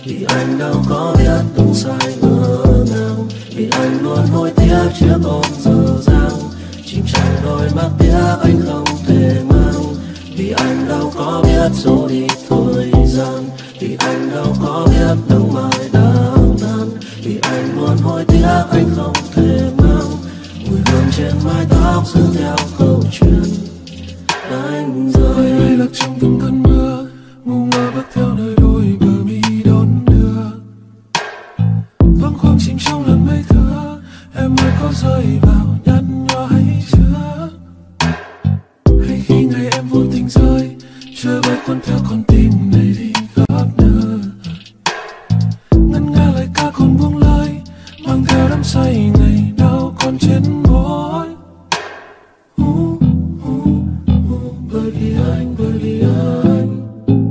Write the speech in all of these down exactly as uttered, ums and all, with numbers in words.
Vì anh đâu có biết đúng sai ngỡ ngàng, vì anh luôn hối tiếc chiếc ôm dở dang, chìm trong đôi mắt tiếc anh không thể mang. Vì anh đâu có biết dỗ đi thời gian, vì anh đâu có biết nắng mai đang tan, vì anh luôn hối tiếc anh không thể mang mùi hương trên mái tóc giữ theo câu chuyện anh rơi. Hay lạc trong từng cơn mưa, ngu ngơ bước theo nơi đôi bờ mi đón đưa, vắng khoang chìm trong làn mây thưa. Em ơi có rơi vào nhăn nhó hay chưa, hay khi ngày em vô tình rơi trôi bay cuốn theo con tim này đi khắp nơi. Ngân nga lời ca còn buông lời, mang theo đắm say ngày đau còn trên môi. uh, uh, uh, bởi vì anh, bởi vì anh,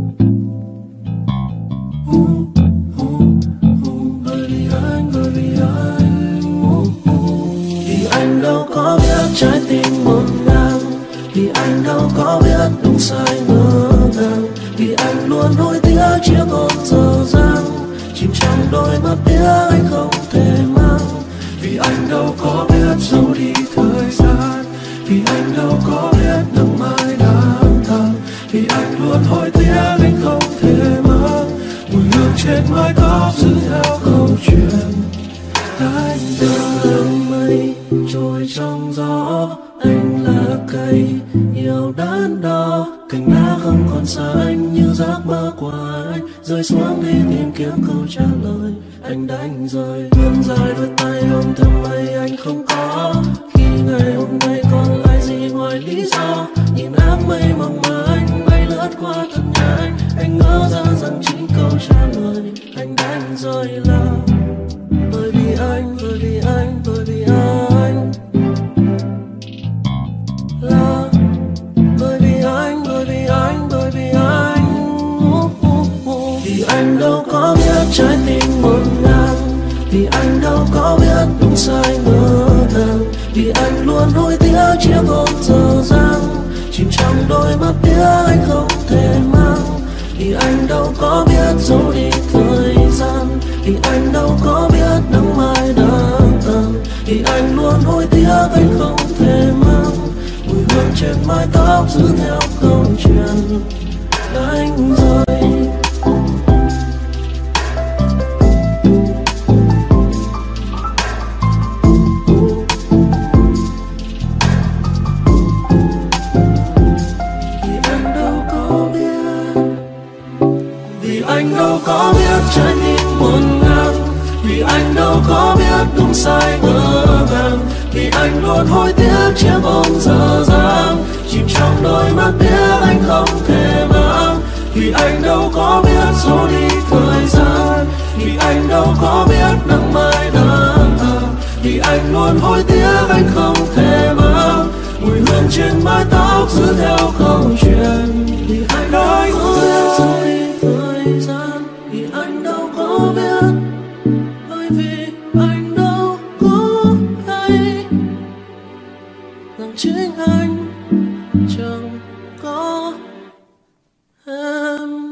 uh, uh, uh, bởi vì anh, bởi vì anh, uh, uh. Vì anh đâu có biết trái tim ngổn ngang, vì anh đâu có biết đúng sai ngỡ ngàng, vì anh luôn hối tiếc chiếc ôm dở dang, chìm trong đôi mắt tiếc anh không thể mang. Vì anh đâu có biết dẫu đi thời gian, vì anh đâu có biết nắng mai đang tàn, vì anh luôn hối tiếc anh không thể mang mùi hương trên mái tóc giữ theo câu chuyện anh Từng đường mây trôi trong gió, anh là cây yêu đắn đo, cành lá không còn xanh như giấc mơ của anh, rơi xuống đi tìm kiếm câu trả lời. Anh đánh rơi vươn dài đôi tay ôm thầm mây anh không có, khi ngày hôm nay còn lại gì ngoài lý do. Nhìn áng mây mỏng mà anh bay lướt qua thân nhà anh, anh ngỡ ra rằng chính câu trả lời anh đánh rơi là bởi vì anh, bởi vì anh, bởi vì anh, là bởi vì anh, bởi vì anh, bởi vì anh. uh, uh, uh. Vì anh đâu có biết trái tim ngổn ngang, vì anh đâu có biết đúng sai ngỡ ngàng, vì anh luôn hối tiếc chiếc ôm dở dang, chìm trong đôi mắt tiếc anh không thể mang. Vì anh đâu có biết dẫu đi thời gian, vì anh đâu có biết nắng mai đang tàn, vì anh luôn hối tiếc anh không thể mang mùi hương trên mái tóc giữ theo câu chuyện anh rơi. Anh đâu có biết trái tim ngổn ngang, vì anh đâu có biết đúng sai ngỡ ngàng, vì anh luôn hối tiếc chiếc ôm dở dang, chìm trong đôi mắt tiếc anh không thể mang. Vì anh đâu có biết dẫu đi thời gian, vì anh đâu có biết nắng mai đang tàn, vì anh luôn hối tiếc anh không thể mang mùi hương trên mái tóc giữ theo câu chuyện. Vì anh đâu có biết dẫu đi thời gian, vì anh đâu có biết, bởi vì anh đâu có hay rằng chính anh chẳng có em.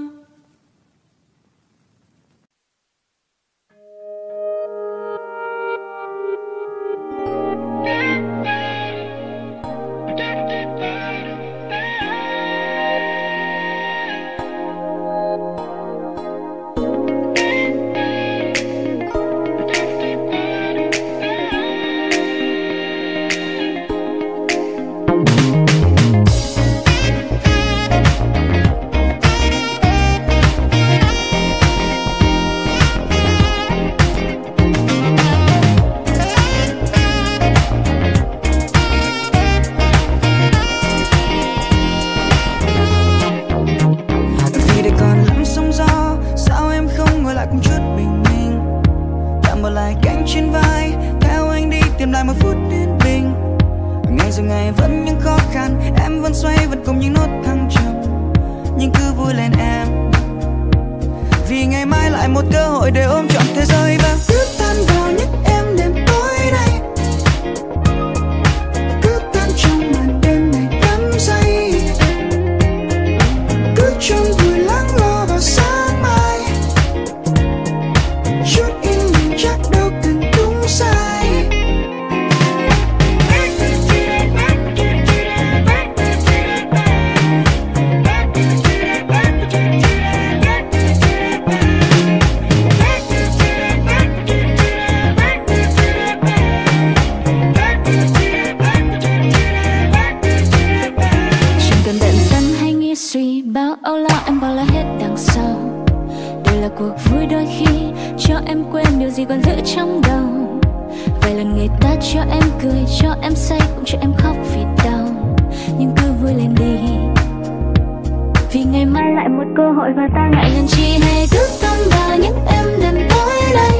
là cuộc vui đôi khi cho em quên điều gì còn giữ trong đầu. Vài lần người ta cho em cười, cho em say, cũng cho em khóc vì đau. Nhưng cứ vui lên đi, vì ngày mai lại một cơ hội và ta ngại ngần chi. Hay cứ tâm vào những em đêm tối nay,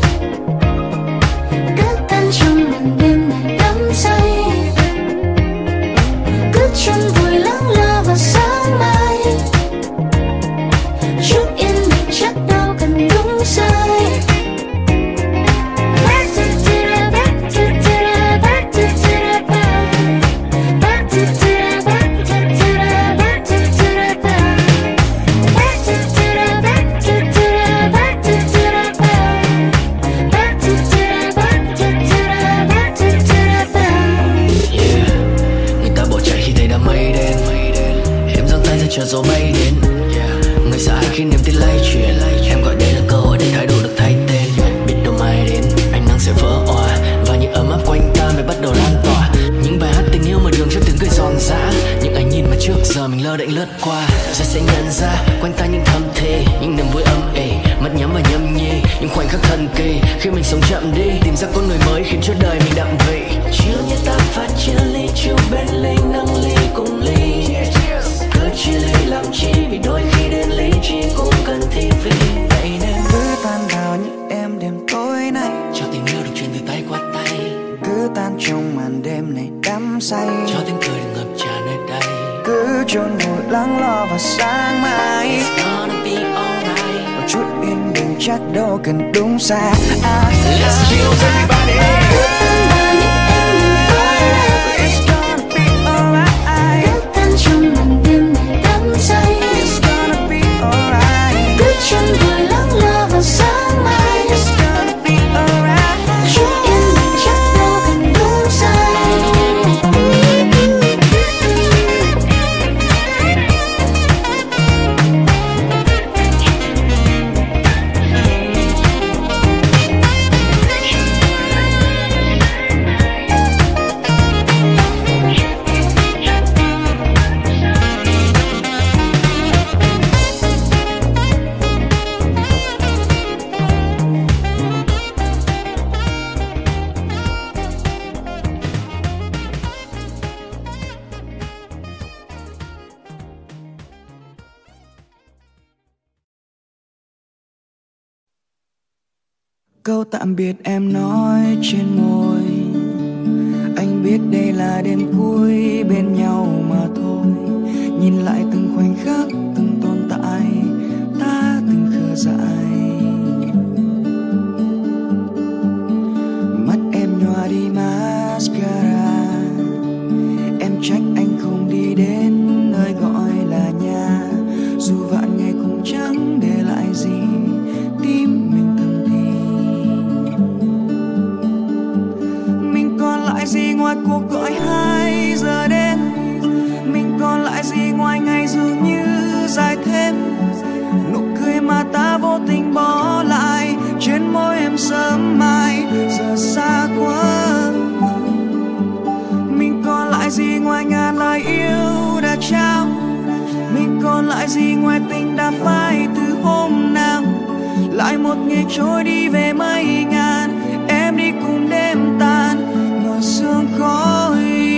cứ tan trong màn đêm này đắm say, cứ chôn vùi lắng lo vào sáng mai. Chút yên bình chắc đâu cần đúng sai. Chờ gió bay đến, người xa khi niềm tin lay chuyển. Em gọi đây là cơ hội để thái độ được thay tên. Biết đâu mai đến ánh nắng sẽ vỡ òa và những ấm áp quanh ta mới bắt đầu lan tỏa. Những bài hát tình yêu mở đường cho tiếng cười giòn giã. Những ánh nhìn mà trước giờ mình lơ đễnh lướt qua, rồi sẽ nhận ra quanh ta những thầm thề, những niềm vui âm ỉ, mắt nhắm và nhâm nhi. Những khoảnh khắc thần kỳ khi mình sống chậm đi, tìm ra con người mới khiến cho đời mình đậm vị. Chiều như ta pha chia ly, chiều bên ly nâng ly cùng ly. Cứ chia ly làm chi, vì đôi khi đến lý trí cũng cần thi vị. Vậy nên cứ tan vào những em đêm tối nay, cho tình yêu được truyền từ tay qua tay. cứ tan trong màn đêm này đắm say, cho tiếng cười được ngập tràn nơi đây. cứ chôn vùi lắng lo vào sáng mai. It's gonna be alright. Một chút yên bình chắc đâu cần đúng sai. À, Let's chill everybody. It's gonna be alright. Cứ tan trong màn đêm này đắm say, It's gonna be alright. cứ chôn vùi lắng lo vào sáng mai. It's gonna be alright. Chút yên bình chắc đâu cần đúng sai. Câu tạm biệt em nói trên môi, anh biết đây là đêm cuối bên nhau mà thôi. Nhìn lại từng khoảnh khắc, từng tồn tại, ta từng khờ dại. Mắt em nhòa đi mascara, em trách anh không đi đến nơi gọi là nhà. Dù vạn ngày cũng chẳng để lại gì, tim mình thầm thì. Mình còn lại gì ngoài cuộc gọi hai giờ đêm? Mình còn lại gì ngoài ngày dường như dài thêm? Nụ cười mà ta vô tình bỏ lại trên môi em sớm mai, giờ xa quá. Mình còn lại gì ngoài ngàn lời yêu đã trao? Mình còn lại gì ngoài tình đã phai từ hôm nào? Lại một ngày trôi đi về mây ngàn, em đi cùng đêm tàn ngồi sương khói.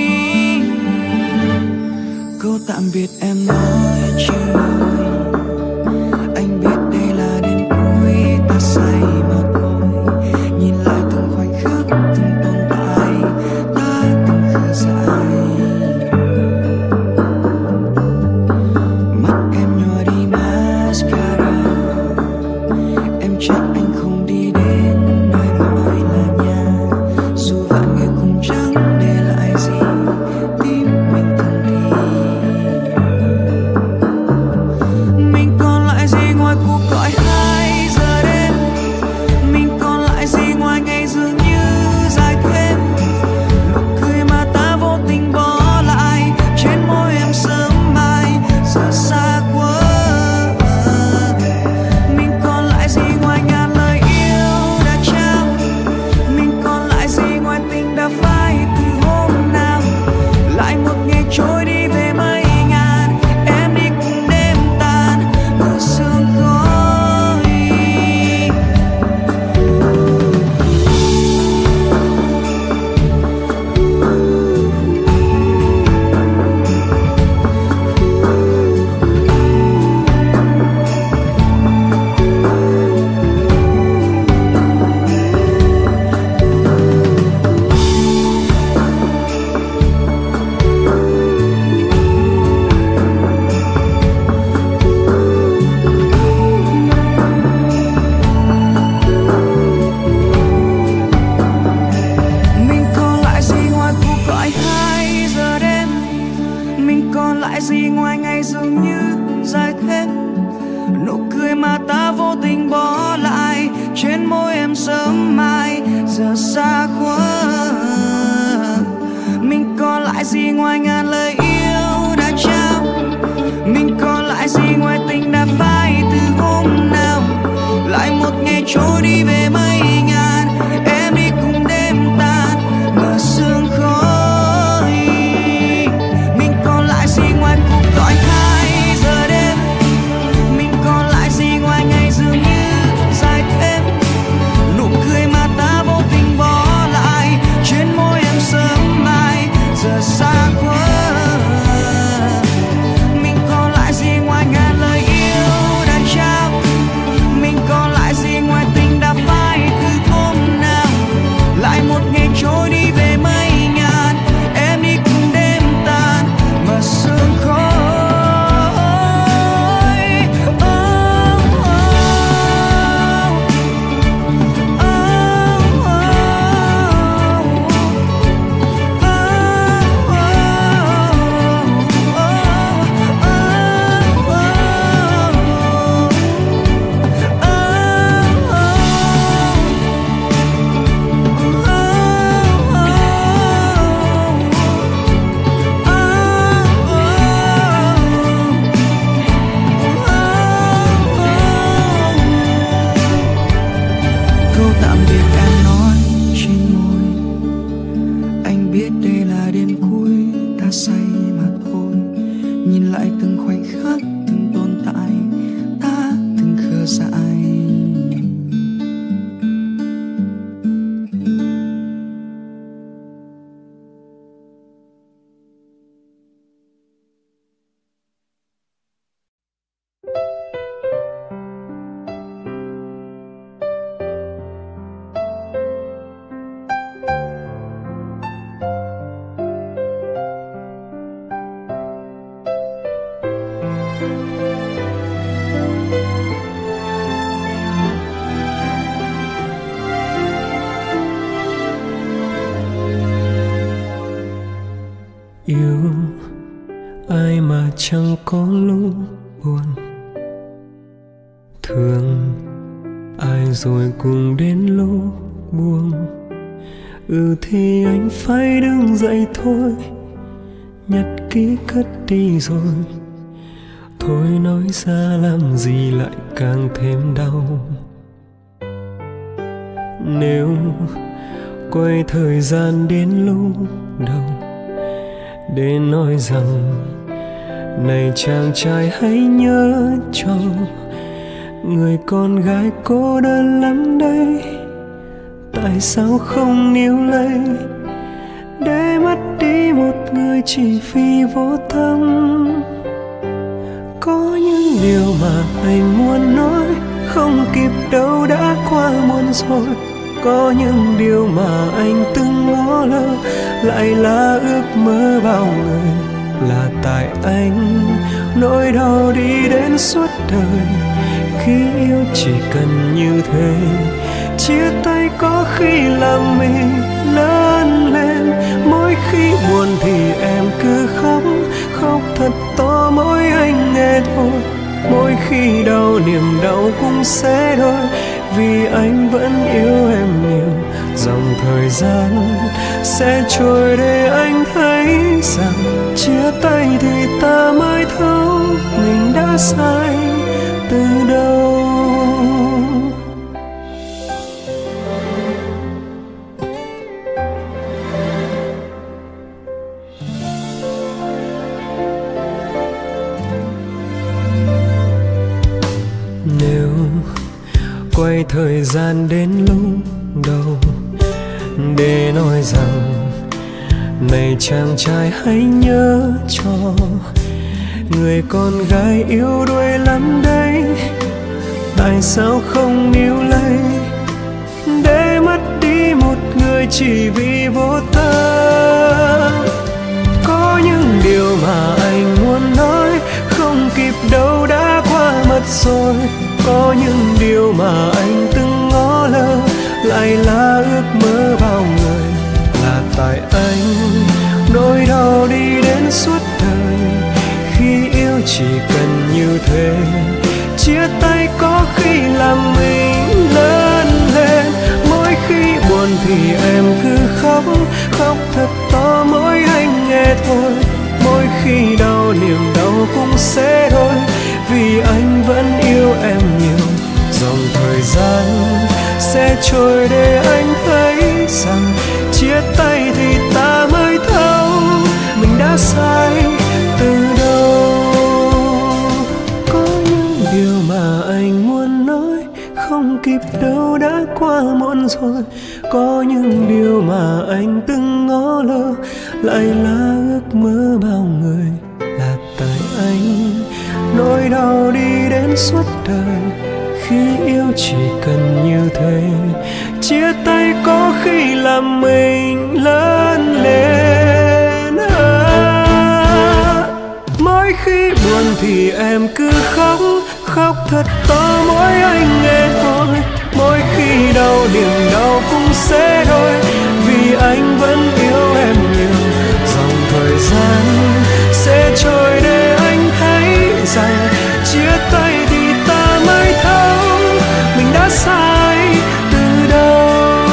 Câu tạm biệt em nói trên môi, anh biết đây là đêm cuối ta say mà thôi. Nhìn lại từng khoảnh khắc, từng tồn tại, ta từng khờ dại. Mắt em nhòa đi mascara, em trách anh không đi đến tình bỏ lại, trên môi em sớm mai giờ xa khuất. Mình còn lại gì ngoài ngàn lời yêu đã trao, mình còn lại gì ngoài tình đã phai từ hôm nào. Lại một ngày trôi đi về mây ngàn, em đi cùng đêm tan mờ sương khói. Mình còn lại gì ngoài cuộc gọi hai giờ đêm, mình còn lại gì ngoài ngày dường như dài thêm. Nụ cười mà ta vô tình bỏ lại, trên môi em sớm mai giờ xa khuất. Mình còn lại gì ngoài ngàn lời yêu đã trao, mình còn lại gì ngoài tình đã phai từ hôm nào. Lại một ngày trôi đi về mây ngàn, em đi cùng đêm tan mà sương khói. Oh, oh, oh, oh, câu tạm biệt em nói trên môi, anh biết đây là đêm cuối ta say mà thôi. Nhìn lại từng khoảnh khắc từng tồn tại, ta từng khờ dại. Yêu ai mà chẳng có lúc buồn, thương ai rồi cùng đến lúc buông. Ừ thì anh phải đứng dậy thôi, nhặt ký cất đi rồi. Thôi nói ra làm gì lại càng thêm đau. Nếu quay thời gian đến lúc đầu để nói rằng này chàng trai hãy nhớ cho người con gái cô đơn lắm đây. Tại sao không níu lấy để mất đi một người chỉ vì vô tâm. Có những điều mà anh muốn nói không kịp đâu đã qua muôn rồi. Có những điều mà anh từng ngó lơ lại là ước mơ bao người. Là tại anh nỗi đau đi đến suốt đời. Khi yêu chỉ cần như thế, chia tay có khi làm mình lớn lên. Mỗi khi buồn thì em cứ khóc, khóc thật to mỗi anh nghe thôi. Mỗi khi đau niềm đau cũng sẽ đôi, vì anh vẫn yêu em nhiều. Dòng thời gian sẽ trôi để anh thấy rằng chia tay thì ta mới thấu mình đã sai từ đâu. Nếu quay thời gian đến lúc đầu để nói rằng này chàng trai hãy nhớ cho người con gái yếu đuối lắm đấy. Tại sao không níu lấy để mất đi một người chỉ vì vô tâm. Có những điều mà anh muốn nói không kịp đâu đã qua mất rồi. Có những điều mà anh từng ngó lơ lại là ước mơ bao người. Là tại anh nỗi đau đi đến suốt đời. Khi yêu chỉ cần như thế, chia tay có khi làm khóc thật to mỗi anh nghe thôi. Mỗi khi đau niềm đau cũng sẽ thôi, vì anh vẫn yêu em nhiều. Dòng thời gian sẽ trôi để anh thấy rằng chia tay thì ta mới thấu mình đã sai từ đâu. Có những điều mà anh muốn nói không kịp đâu, đã qua muộn rồi. Có những điều mà anh từng ngó lơ lại là ước mơ bao người. Là tại anh nỗi đau đi đến suốt đời, khi yêu chỉ cần như thế. Chia tay có khi làm mình lớn lên. À, mỗi khi buồn thì em cứ khóc, khóc thật to mỗi anh nghe thôi. Mỗi khi đau niềm đau cũng sẽ thôi, vì anh vẫn yêu em nhiều. Dòng thời gian sẽ trôi để anh thấy rằng chia tay thì ta mới thấu mình đã sai từ đâu.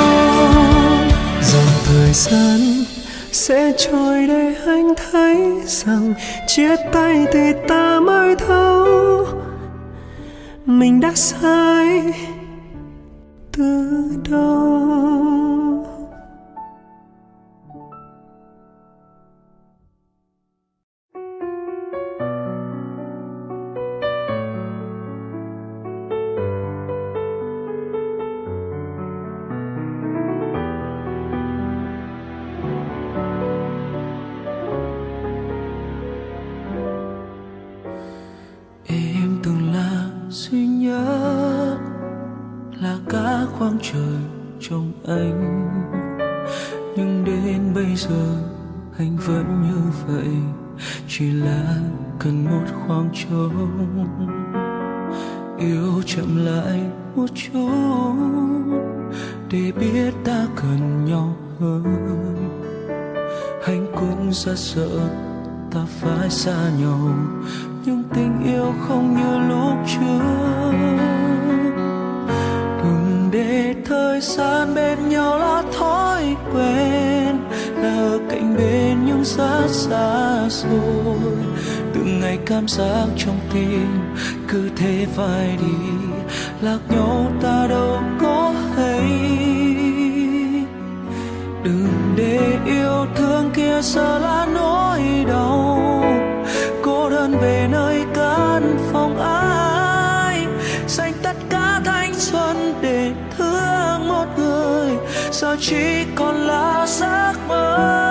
Dòng thời gian sẽ trôi để anh thấy rằng chia tay thì ta mới thấu mình đã sai từ đâu. Duy nhất là cả khoảng trời trong anh, nhưng đến bây giờ anh vẫn như vậy, chỉ là cần một khoảng trống. Yêu chậm lại một chút để biết ta cần nhau hơn. Anh cũng rất sợ ta phải xa nhau, nhưng tình yêu không như lúc trước. Đừng để thời gian bên nhau là thói quen, là ở cạnh bên nhưng rất xa xôi. Từng ngày cảm giác trong tim cứ thế phai đi, lạc nhau ta đâu có hay. Đừng để yêu thương kia giờ là nỗi đau, cô đơn về nơi căn phòng ai, dành tất cả thanh xuân để thương một người, giờ chỉ còn là giấc mơ.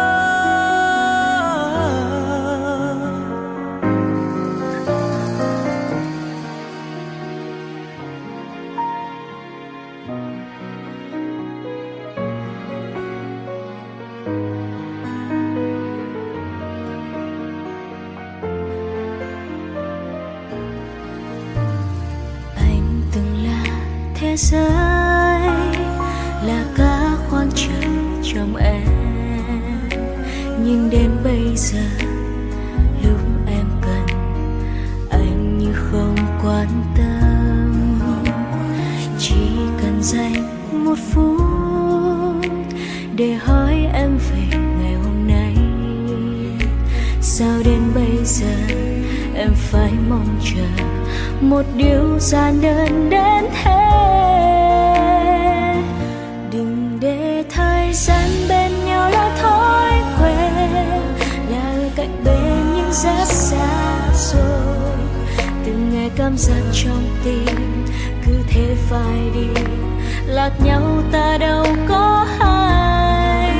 Thế giới là cả khoảng trời trong em, nhưng đến bây giờ lúc em cần anh như không quan tâm. Chỉ cần dành một phút để hỏi em về ngày hôm nay, sao đến bây giờ em phải mong chờ một điều giản đơn đến thế. Đừng để thời gian bên nhau là thói quen, là ở cạnh bên nhưng rất xa xôi. Từng ngày cảm giác trong tim cứ thế phai đi, lạc nhau ta đâu có hay.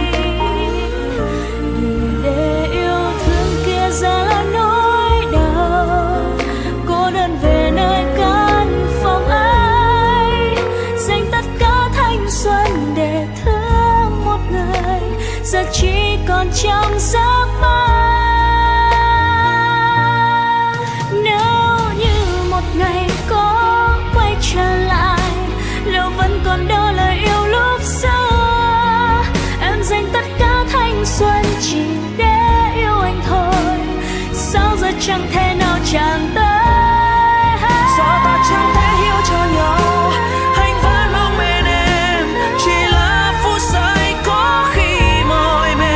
Đừng để yêu thương kia ra là nỗi đau, cô đơn về nơi căn phòng ai, dành tất cả thanh xuân để thương một người, giờ chỉ còn trong giấc mơ. Nếu như một ngày có quay trở lại, liệu vẫn còn đó lời yêu lúc xưa. Em dành tất cả thanh xuân chỉ để yêu anh thôi, sao giờ chẳng thể nào chạm tới. Sao ta chẳng thể hiểu cho nhau, anh vẫn luôn bên em, chỉ là phút giây có khi mỏi mệt.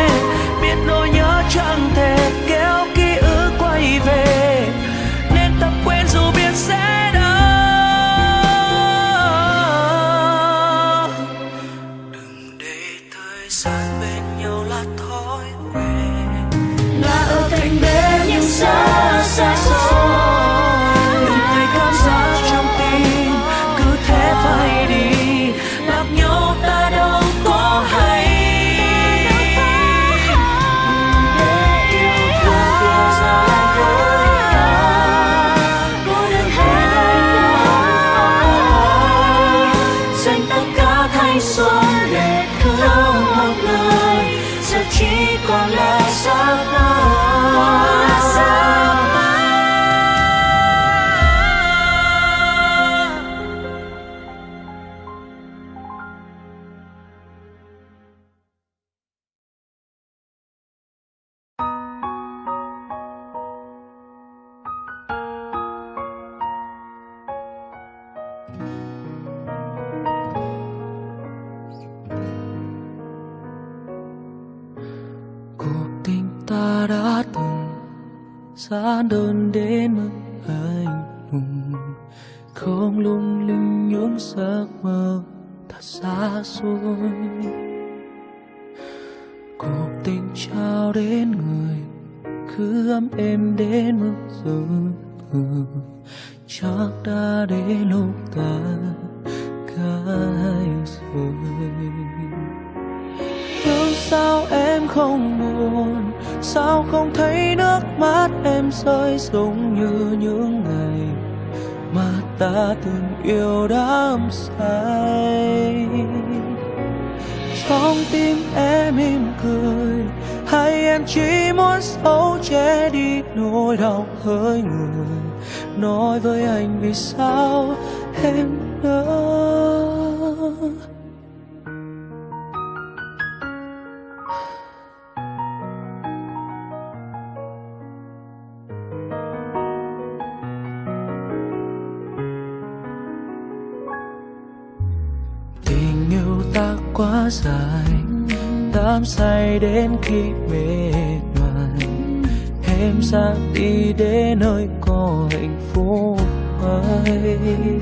ta đã từng giản đơn đến mức anh hùng, không lung linh những giấc mơ thật xa xôi. Cuộc tình trao đến người cứ ấm êm đến mức giờ ừ, chắc đã đến lúc ta cãi rồi. Nhưng sao em không buồn, sao không thấy nước mắt em rơi giống như những ngày mà ta từng yêu đắm say. Trong tim em mỉm cười, hay em chỉ muốn giấu che đi nỗi đau hỡi người, nói với anh vì sao em nỡ. Tình yêu ta quá dài, đắm say đến khi mệt mỏi, em ra đi đến nơi có hạnh phúc ấy.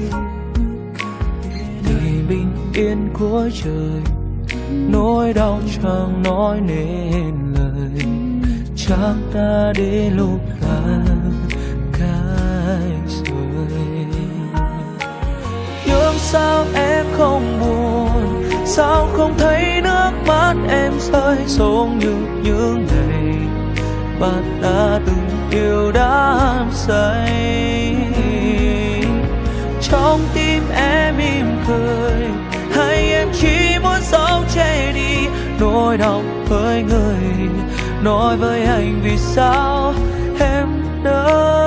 Vì bình yên của trời, nỗi đau chẳng nói nên lời, chắc đã đến lúc ta cãi rồi. Nhưng sao em không buồn, sao không thấy nước mắt em rơi giống như những ngày mà ta từng yêu đắm say. Trong tim em mỉm cười, hay em chỉ muốn giấu che đi nỗi đau với người, nói với anh vì sao em nỡ.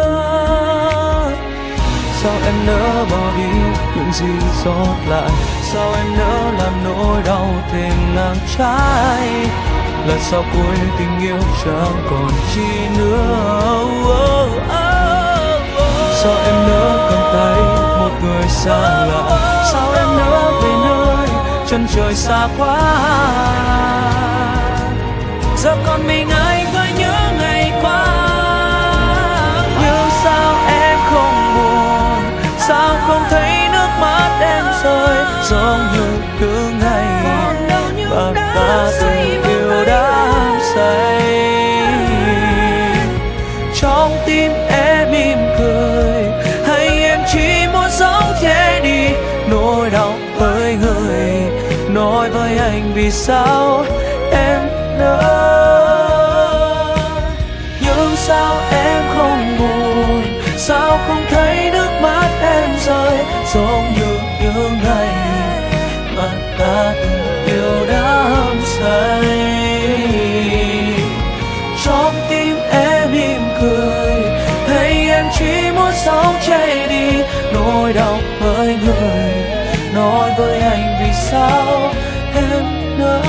Sao em nỡ bỏ đi những gì sót lại, sao em nỡ làm nỗi đau thêm ngang trái. Lần sau cuối tình yêu chẳng còn chi nữa. Oh, oh, oh. Sao em nỡ cầm tay một người xa lạ, sao em nỡ về nơi chân trời xa quá. Giờ còn mình anh với những ngày qua. Nhưng sao em không buồn, sao không thấy nước mắt em rơi giống như những ngày mà ta từng yêu đắm say. Trong tim em mỉm cười, hay em chỉ muốn giấu che đi nỗi đau với người, nói với anh vì sao em nỡ. Nhưng sao em không buồn, sao không thấy nước mắt em rơi giống như những ngày mà ta từng yêu đắm say. Trong tim em mỉm cười, hay em chỉ muốn giấu che đi nỗi đau với người, nói với anh vì sao em nỡ.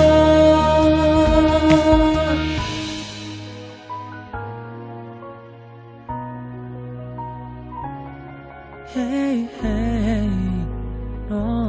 Hey, hey, no.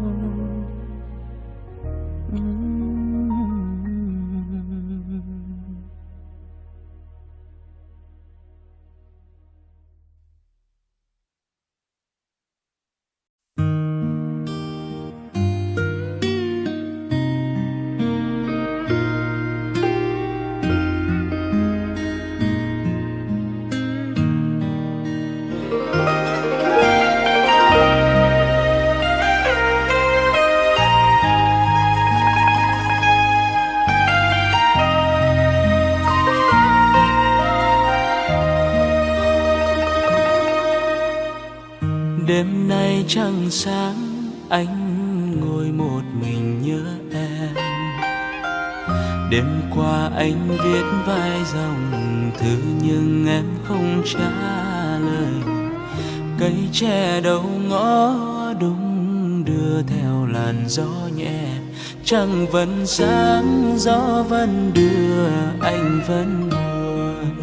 Đêm nay trăng sáng, anh ngồi một mình nhớ em. Đêm qua anh viết vài dòng thư nhưng em không trả lời. Cây tre đầu ngõ đung đưa theo làn gió nhẹ. Trăng vẫn sáng, gió vẫn đưa, anh vẫn buồn.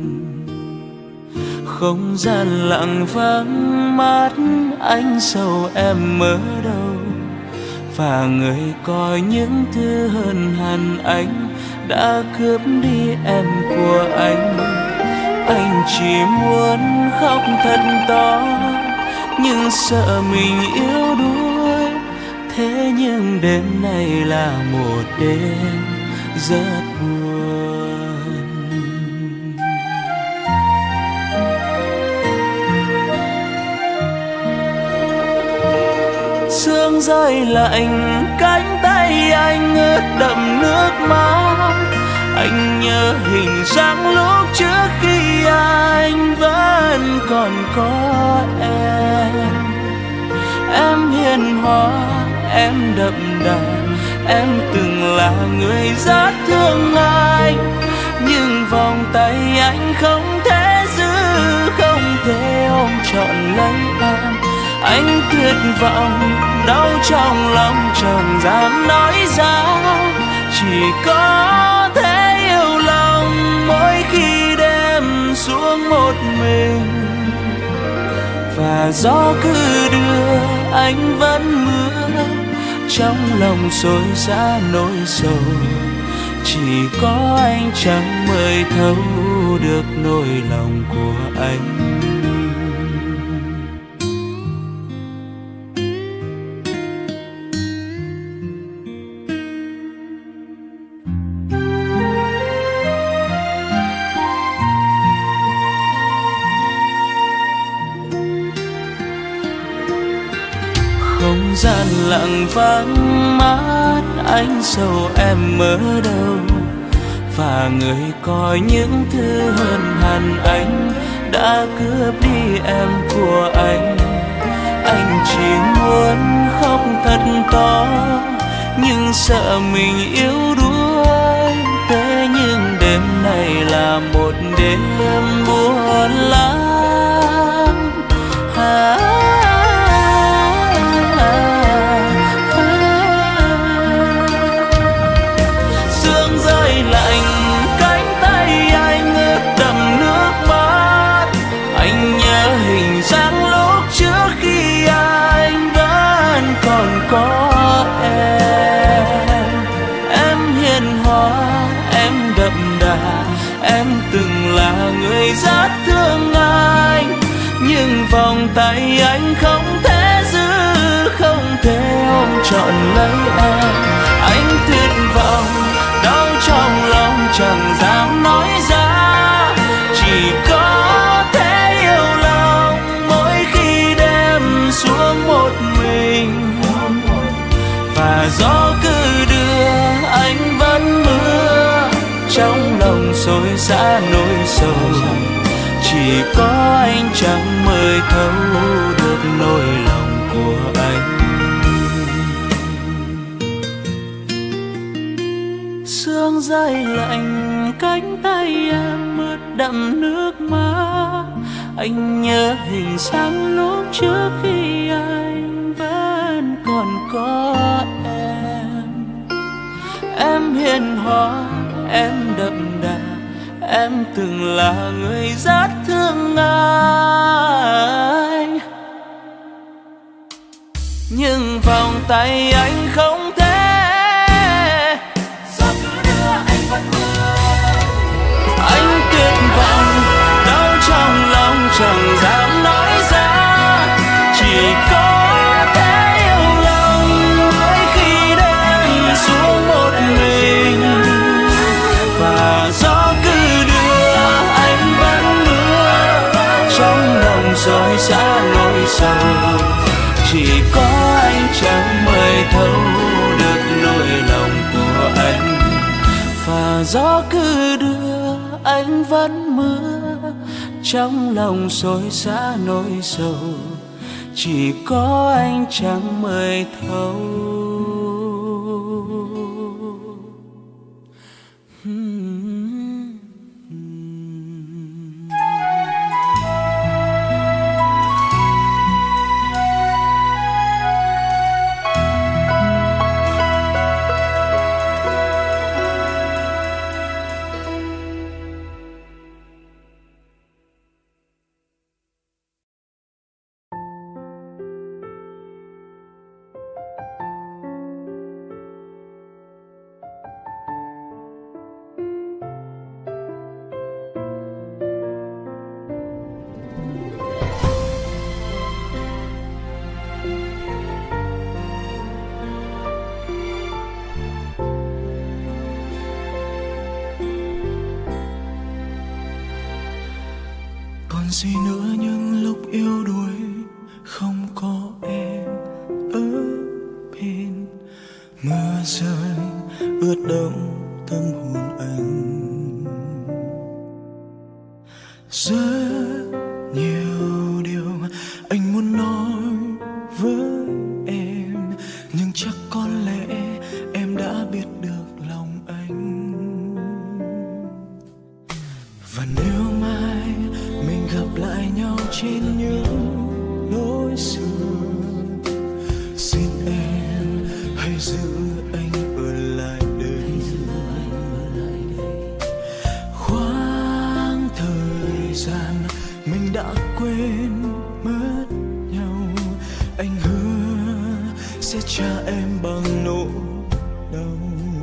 Không gian lặng vắng, mắt anh sầu em ở đâu. Và người coi những thứ hơn hẳn anh đã cướp đi em của anh. Anh chỉ muốn khóc thật to, nhưng sợ mình yếu đuối. Thế nhưng đêm nay là một đêm rất buồn. Sương rơi lạnh, cánh tay anh ướt đẫm nước mắt. Anh nhớ hình dáng lúc trước khi anh vẫn còn có em. Em hiền hòa, em đậm đà, em từng là người rất thương anh. Nhưng vòng tay anh không thể giữ, không thể ôm trọn lấy em. Anh tuyệt vọng, đau trong lòng chẳng dám nói ra. Chỉ có thể yêu lòng mỗi khi đêm xuống một mình. Và gió cứ đưa anh vẫn mưa, trong lòng xối xả nỗi sầu. Chỉ có anh chẳng mới thấu được nỗi lòng của anh. Không gian lặng vắng mát, anh sầu em ở đâu. Và người có những thứ hơn hẳn anh đã cướp đi em của anh. Anh chỉ muốn khóc thật to, nhưng sợ mình yếu đuối. Thế nhưng đêm này là một đêm buồn lắm. À, có em. Em hiền hòa, em đậm đà, em từng là người rất thương anh. Nhưng vòng tay anh không thể giữ, không thể ôm trọn lấy em. Anh tuyệt vọng, đau trong lòng chẳng dám nói ra. Chỉ có thể yêu lòng mỗi khi đêm xuống một mình. Và gió cứ đưa anh vẫn mưa, trong lòng xối xả nỗi sầu. Chỉ có anh chẳng mới thấu được nỗi lòng của anh. Sương rơi lạnh, cánh tay em ướt đẫm nước mắt. Anh nhớ hình dáng lúc trước khi anh vẫn còn có em. Em hiền hòa, em đậm đà, em từng là người rất thương anh. Nhưng vòng tay anh không thể, gió cứ đưa anh vẫn mưa. Anh tuyệt vọng, đau trong lòng chẳng dám nói ra. Chỉ có thể yêu lòng mỗi khi đêm xuống một mình. Và gió cứ đưa anh vẫn mưa, trong lòng xối xả nỗi sầu. Chỉ có anh chẳng mới thấu được nỗi lòng của anh. Và gió cứ đưa anh vẫn mưa, trong lòng xối xả nỗi sầu. Chỉ có anh chẳng mới thấu. gì nữa những lúc yếu đuối không có em ở bên. Mưa rơi ướt đẫm tâm hồn anh, rất nhiều điều anh muốn nói với em, nhưng chắc có lẽ em đã biết được lòng anh. Và nếu mai mình gặp lại nhau trên những lối xưa, xin em hãy giữ anh ở lại đây. Khoảng thời gian mình đã quên mất nhau, anh hứa sẽ trả em bằng nỗi đau.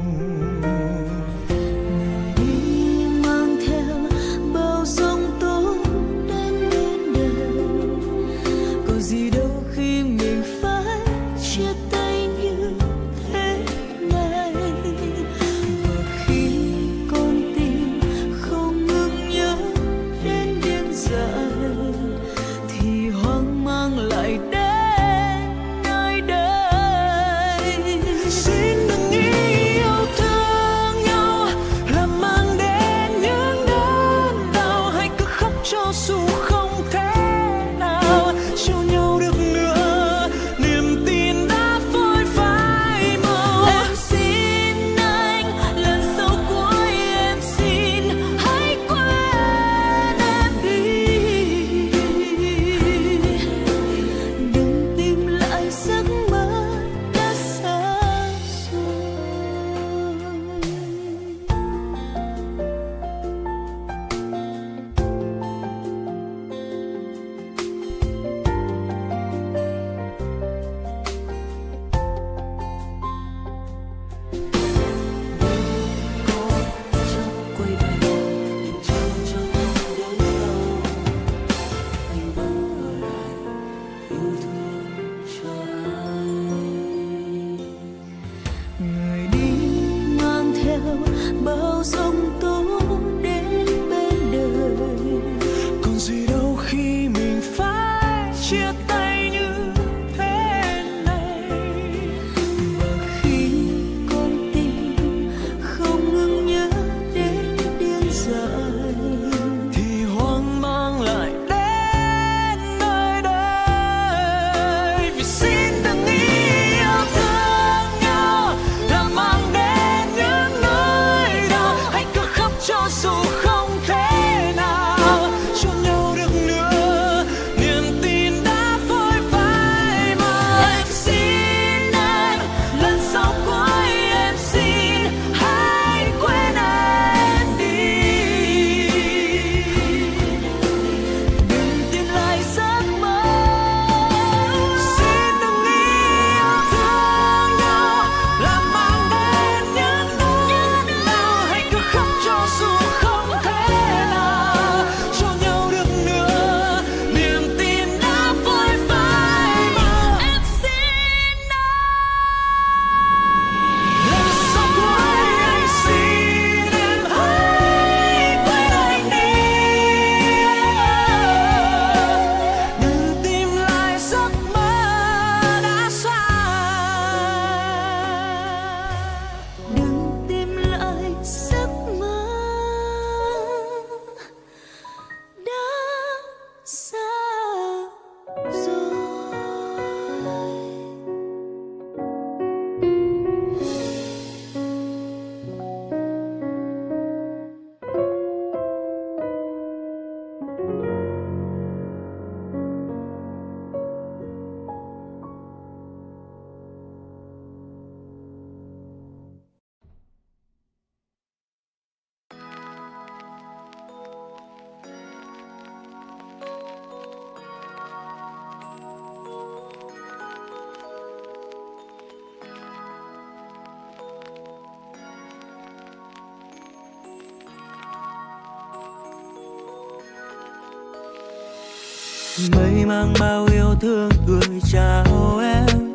Mây mang bao yêu thương gửi chào em,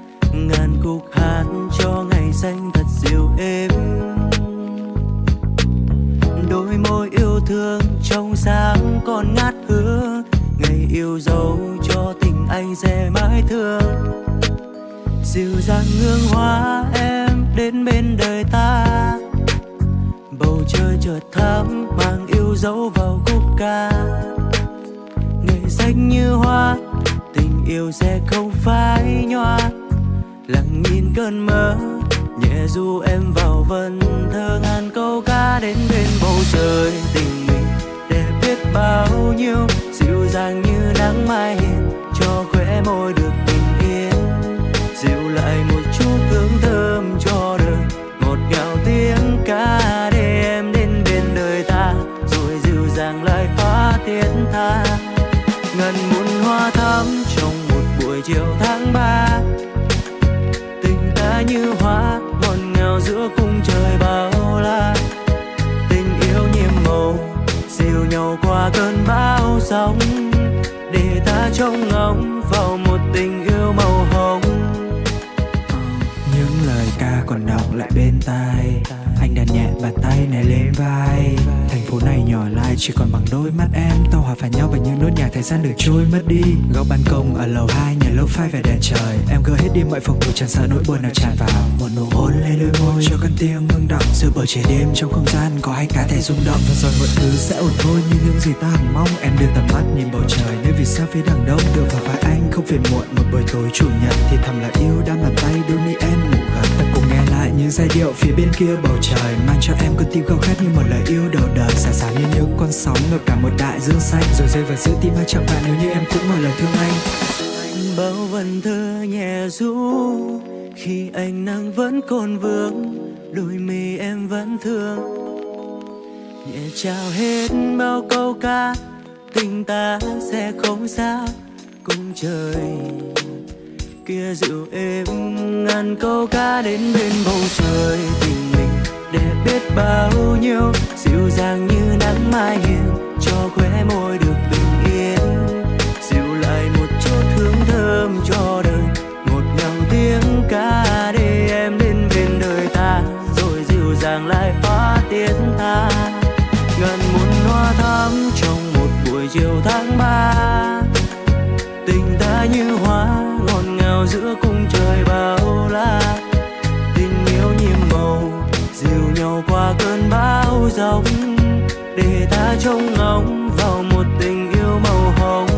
ngàn khúc hát cho ngày xanh thật dịu êm. Đôi môi yêu thương trong sáng còn ngát hương dịu dàng hương hoa em đến bên đời ta. Bầu trời chợt thắm mang yêu dấu vào khúc ca. Ngày xanh như hoa, tình yêu sẽ không phai nhòa. Lặng nhìn cơn mơ, nhẹ du em vào vần thơ ngàn câu ca đến bên bầu trời. Tình mình đẹp biết bao nhiêu, dịu dàng như nắng mai hiền, cho khóe môi được bình yên. Dịu lại một chút hương thơm cho đời, ngọt ngào tiếng ca để em đến bên đời ta, rồi dịu dàng lại hóa thiết tha. Ngần muôn hoa thắm trong một buổi chiều tháng ba. Tình ta như hoa ngọt ngào giữa cung trời bao la. Tình yêu nhiệm màu dìu nhau qua cơn bão sóng, để ta trông ngóng vào một tình yêu màu hồng. Những lời ca còn đọng lại bên tai, anh đặt nhẹ bàn tay này lên vai. Thành phố này nhỏ lại chỉ còn bằng đôi mắt em, tao hòa vào nhau và những nốt nhạc thời gian được trôi mất đi. Góc ban công ở lầu hai, nhà lâu phai về đèn trời, em gỡ hết đi mọi phòng thủ chẳng sợ nỗi buồn nào tràn vào. Một nụ hôn lên đôi môi cho con tim ngưng đọng, giữa bầu trời đêm trong không gian có hai cá thể rung động. Và rồi mọi thứ sẽ ổn thôi như những gì ta hằng mong. Em đưa tầm mắt nhìn bầu trời nơi vì sao phía đằng đông, tựa vào vai anh không phiền muộn. Một buổi tối chủ nhật thì thầm là yêu đang làm tay đưa mi em ngủ gần. Ta cùng nghe lại những giai điệu phía bên kia bầu trời, mang cho em con tim khao khát như một lời yêu đầu đời. Xả xả như những con sóng ngập cả một đại dương xanh, rồi rơi vào giữa tim hai chặng bạn nếu như em cũng một lời thương anh. Bao vần thơ nhẹ ru khi ánh nắng vẫn còn vương, đôi mi em vẫn thương. Nhẹ trao hết bao câu ca, tình ta sẽ không xa cùng trời. Kia dịu êm ngàn câu ca đến bên bầu trời. Tình mình đẹp biết bao nhiêu, dịu dàng như nắng mai hiền, cho khóe môi được bình yên. Dịu lại một chút hương thơm cho đời, ngọt ngào tiếng ca để em đến bên đời ta, rồi dịu dàng lại hóa tiết tha. Ngàn muôn hoa thắm trong một buổi chiều tháng ba. Tình ta như hoa ngọt ngào giữa cung trời bao la. Tình yêu nhiệm màu dìu nhau qua cơn bão giông, để ta trông ngóng vào một tình yêu màu hồng.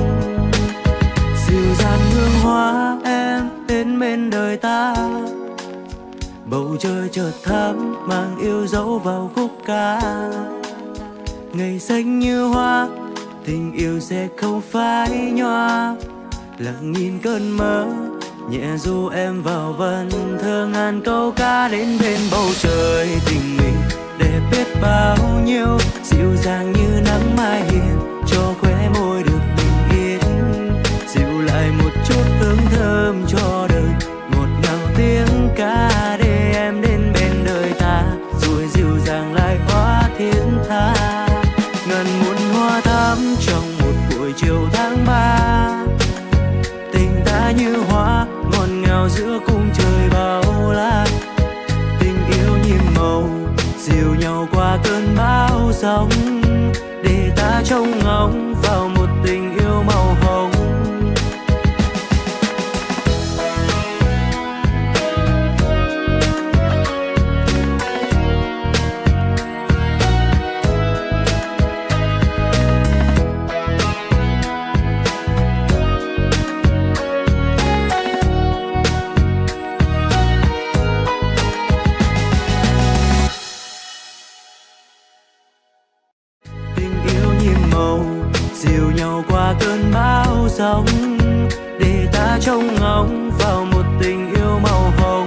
Dịu dàng hương hoa em đến bên đời ta. Bầu trời chợt thắm mang yêu dấu vào khúc ca. Ngày xanh như hoa, tình yêu sẽ không phai nhòa. Lặng nhìn cơn mơ, nhẹ du em vào vần thơ ngàn câu ca đến bên bầu trời. Tình mình đẹp biết bao nhiêu, dịu dàng như nắng mai hiền, cho khóe môi được bình yên. Dịu lại một chút hương thơm cho đời, ngọt ngào tiếng ca để em đến bên đời ta, rồi dịu dàng lại hóa thiết tha. Ngàn muôn hoa thắm trong một buổi chiều tháng ba. Tình ta như hoa ngọt ngào giữa cung trời bao la. Tình yêu nhiệm màu dìu nhau qua cơn bão giông, để ta trông ngóng vào một tình yêu màu hồng. Dìu nhau qua cơn bão giông, để ta trông ngóng vào một tình yêu màu hồng.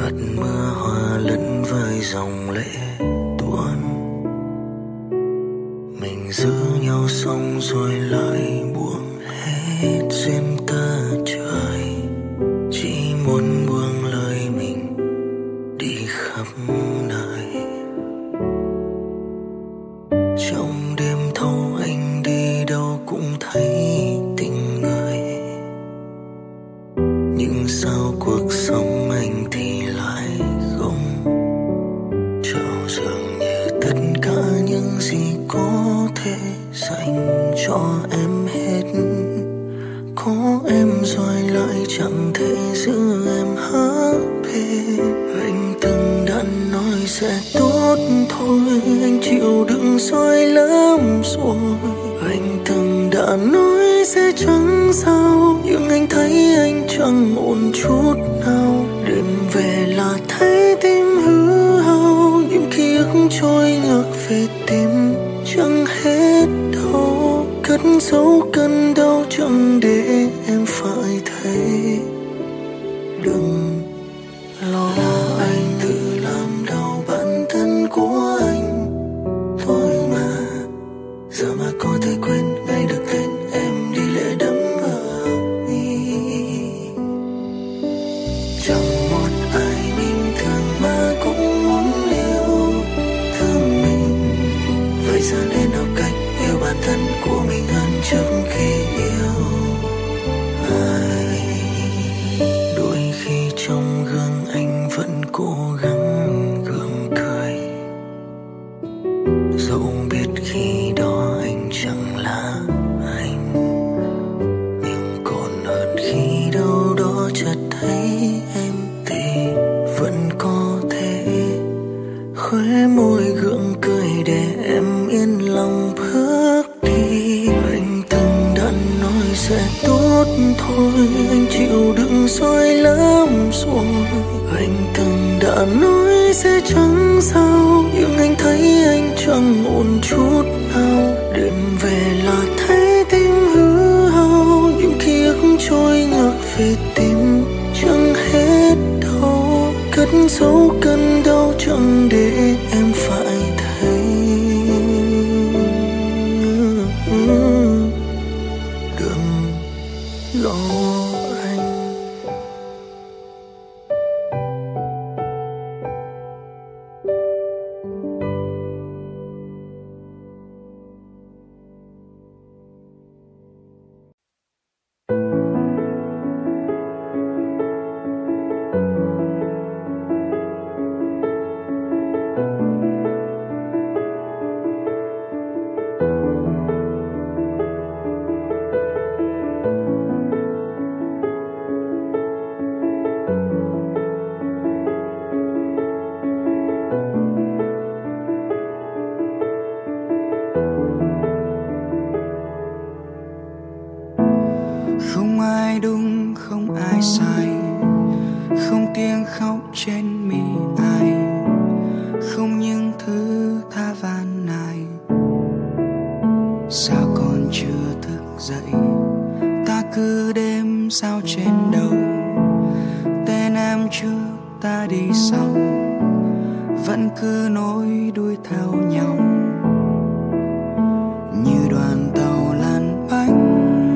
hạt mưa hòa lẫn với dòng lệ tuôn. Mình giữ nhau xong rồi lại buông hết duyên ta trời. Chỉ muốn buông lời mình đi khắp nơi. Trong đêm thâu anh đi đâu cũng thấy tình người. Nhưng sao cuộc sống anh thì lại không trao dường như tất cả những gì có thể dành cho em hết. Có em rồi lại chẳng thể giữ em happy. Anh từng đã nói sẽ tốt thôi, anh chịu đựng rồi lắm rồi. Anh từng đã nói sẽ chẳng sao, nhưng anh thấy anh chẳng ổn chút nào. Đêm về là thấy tim hư hao, những ký ức trôi ngược về tim chẳng hết đâu. Cất giấu cơn đau chẳng để em phải thấy. Đừng lo, anh tự làm đau bản thân của anh thôi mà. Giờ mà có thể quên ngay được tên em đi lệ đẫm ở mi. Chẳng một ai bình thường mà cũng muốn yêu thương mình. Vậy giờ nên học cách yêu bản thân của mình hơn trước khi yêu ai. Đôi khi trong gương anh vẫn cố gắng gượng cười, dẫu biết khi đó anh chẳng là anh. Nhưng còn hơn khi đâu đó chợt thấy em thì vẫn có thể khóe môi gượng cười để em yên lòng bước đi. Anh từng đã nói sẽ tốt thôi, anh chịu đựng rồi lắm rồi. Anh từng đã nói sẽ chẳng sao, nhưng anh thấy anh chẳng ổn chút nào. Đêm về là thấy tim hư hao, những ký ức trôi ngược về tim chẳng hết đâu. Cất giấu cơn đau chẳng để em phải thấy. Đừng lo anh. Không ai đúng, không ai sai, không tiếng khóc trên mi ai, không những thứ tha van nài. Sao còn chưa thức dậy, ta cứ đêm sao trên đầu. Tên em trước ta đi sau, vẫn cứ nối đuôi theo nhau. Như đoàn tàu lăn bánh,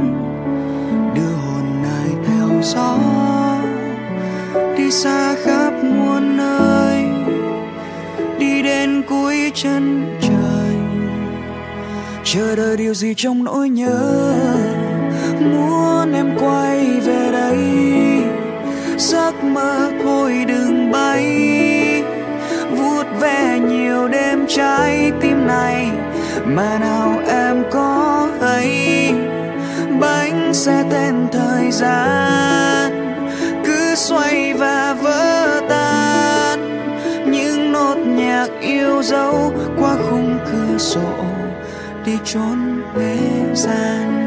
gió đi xa khắp muôn nơi, đi đến cuối chân trời. Chờ đợi điều gì trong nỗi nhớ, muốn em quay về đây. Giấc mơ thôi đừng bay, vuốt ve nhiều đêm trái tim này mà nào em có hay. Bánh xe tên thời gian cứ xoay và vỡ tan, những nốt nhạc yêu dấu qua khung cửa sổ đi trốn thế gian.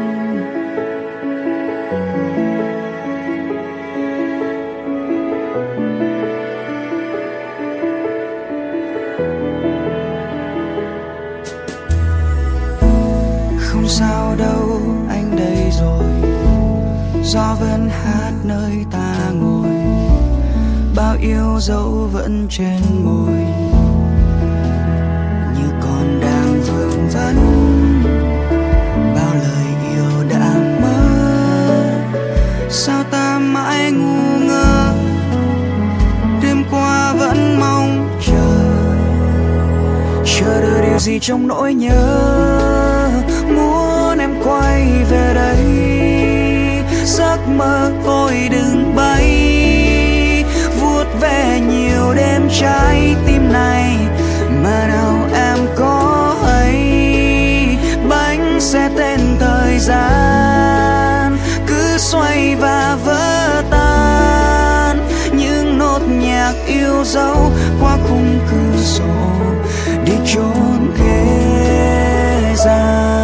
Không sao đâu, anh đây rồi. Gió vẫn hát nơi ta ngồi, bao yêu dấu vẫn trên môi, như còn đang vương vấn bao lời yêu đã mất. Sao ta mãi ngu ngơ, đêm qua vẫn mong chờ, chờ đợi điều gì trong nỗi nhớ. Muốn em quay về đây, giấc mơ thôi đừng bay, vuốt ve nhiều đêm trái tim này mà nào em có hay. Bánh xe tên thời gian cứ xoay và vỡ tan, những nốt nhạc yêu dấu qua khung cửa sổ đi trốn thế gian.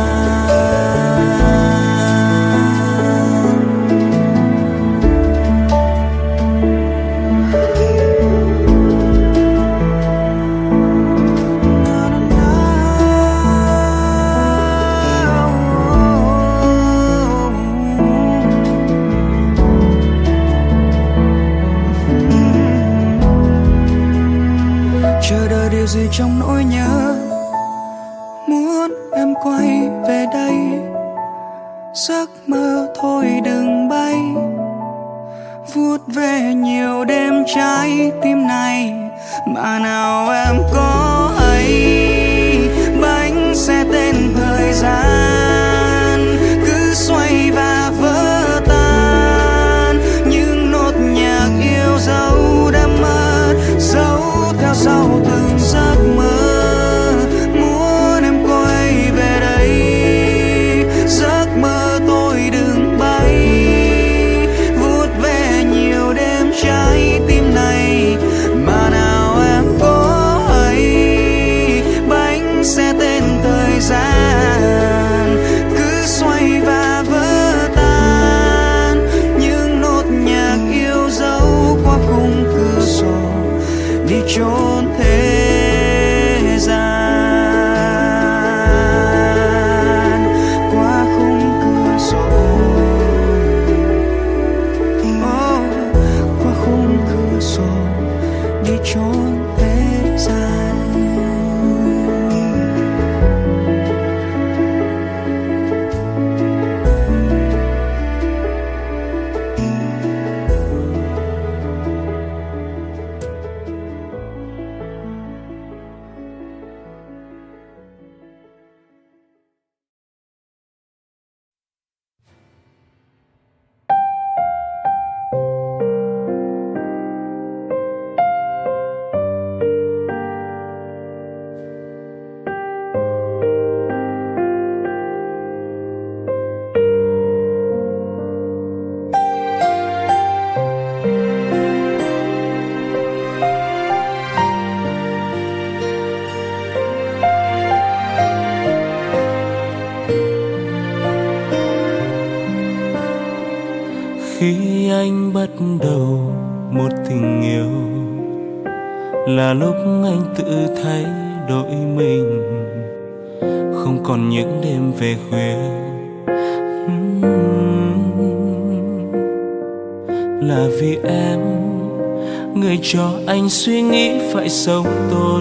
Chờ đợi điều gì trong nỗi nhớ, muốn em quay về đây, giấc mơ thôi đừng bay, vuốt ve nhiều đêm trái tim này mà nào em có hay. Bánh xe tên thời gian cứ xoay và vỡ tan, những nốt nhạc yêu dấu đã mất, dấu theo sau từng giấc mơ. Muốn em quay về đây, giấc mơ tôi đừng bay, vuốt ve nhiều đêm trái tim này mà nào em có hay. Bánh xe tên thời gian cứ xoay và vỡ tan, những nốt nhạc yêu dấu qua khung cửa sổ đi trốn thế gian, qua khung cửa sổ, oh, qua khung cửa sổ đi trốn thế gian. Khi anh bắt đầu một tình yêu là lúc anh tự thay đổi mình, không còn những đêm về khuya. Là vì em, người cho anh suy nghĩ phải sống tốt.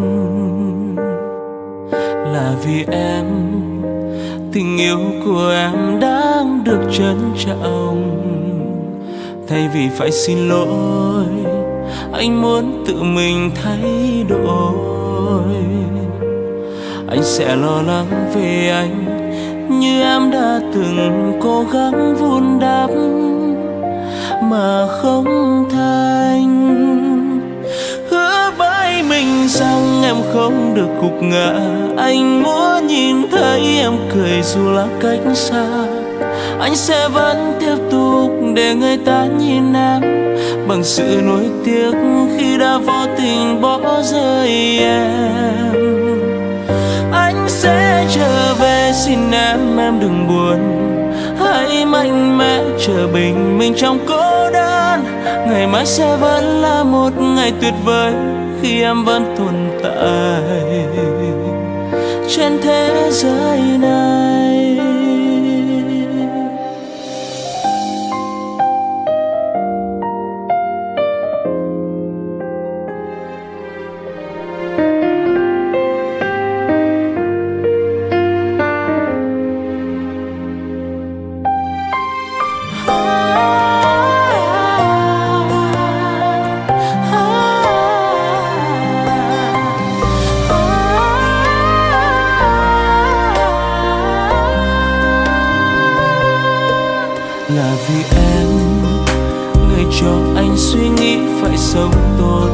Là vì em, tình yêu của em đang được trân trọng. Thay vì phải xin lỗi, anh muốn tự mình thay đổi. Anh sẽ lo lắng về anh như em đã từng cố gắng vun đắp mà không thành. Hứa với mình rằng em không được gục ngã, anh muốn nhìn thấy em cười dù là cách xa. Anh sẽ vẫn tiếp tục để người ta nhìn em bằng sự nuối tiếc khi đã vô tình bỏ rơi em. Anh sẽ trở về xin em, em đừng buồn, hãy mạnh mẽ chờ bình minh trong cô đơn. Ngày mai sẽ vẫn là một ngày tuyệt vời khi em vẫn tồn tại trên thế giới này. Là vì em, người cho anh suy nghĩ phải sống tốt.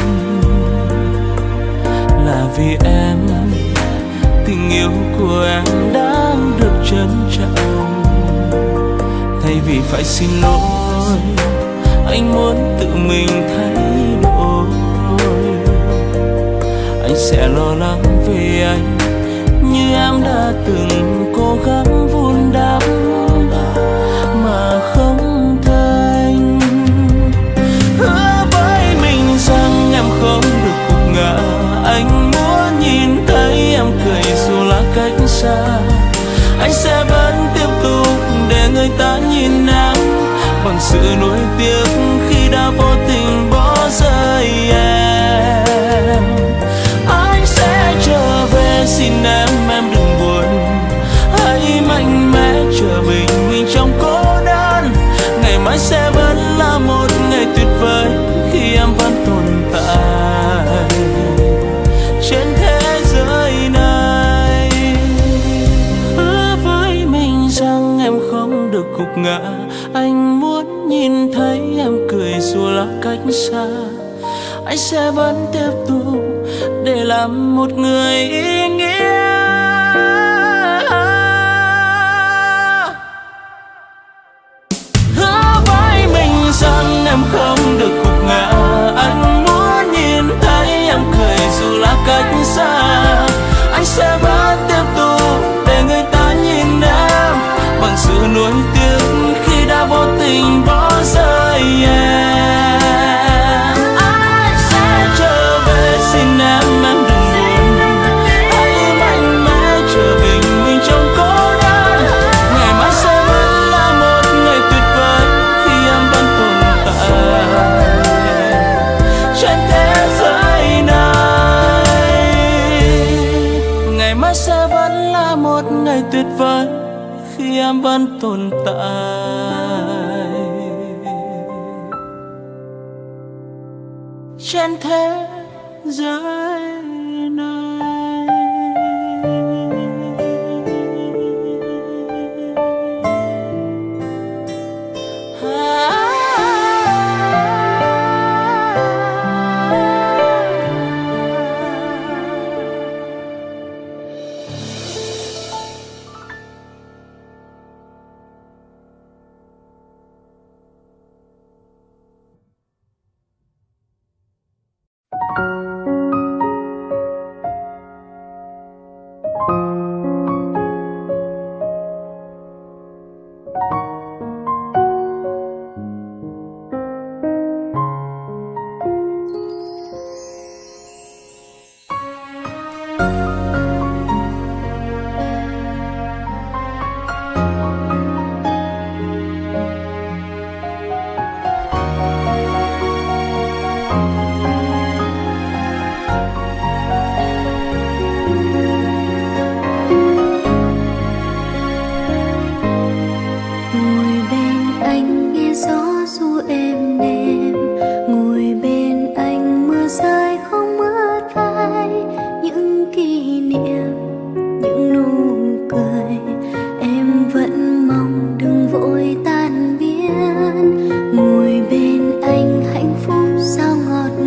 Là vì em, tình yêu của em đang được trân trọng. Thay vì phải xin lỗi, anh muốn tự mình thay đổi. Anh sẽ lo lắng về anh như em đã từng cố gắng vun đắp mà không thành. Hứa với mình rằng em không được gục ngã. Anh muốn nhìn thấy em cười dù là cách xa. Anh sẽ vẫn tiếp tục để người ta nhìn em bằng sự nuối tiếc khi đã vô tình bỏ rơi em. Anh sẽ trở về, xin em em đừng buồn. Hãy mạnh mẽ trở bình minh trong cô đơn. Ngày mai sẽ vẫn là một ngày tuyệt vời khi em vẫn tồn tại trên thế giới này. Hứa với mình rằng em không được gục ngã. Anh muốn nhìn thấy em cười dù là cách xa. Anh sẽ vẫn tiếp tục để làm một người ý nghĩa. Hứa với mình rằng em không được gục ngã. Anh muốn nhìn thấy em cười dù là cách xa. Anh sẽ vẫn tiếp tục để người ta nhìn em bằng sự nuối tiếc khi đã vô tình bỏ rơi em. Anh sẽ trở về, xin em em đừng buồn. Hãy mạnh mẽ trở bình minh trong cô đơn. Ngày mai sẽ vẫn là một ngày tuyệt vời khi em vẫn tồn tại trên thế giới này. Ngày mai sẽ vẫn là một ngày tuyệt vời khi em vẫn tồn tại trên thế giới này. Ngồi bên anh hạnh phúc sao ngọt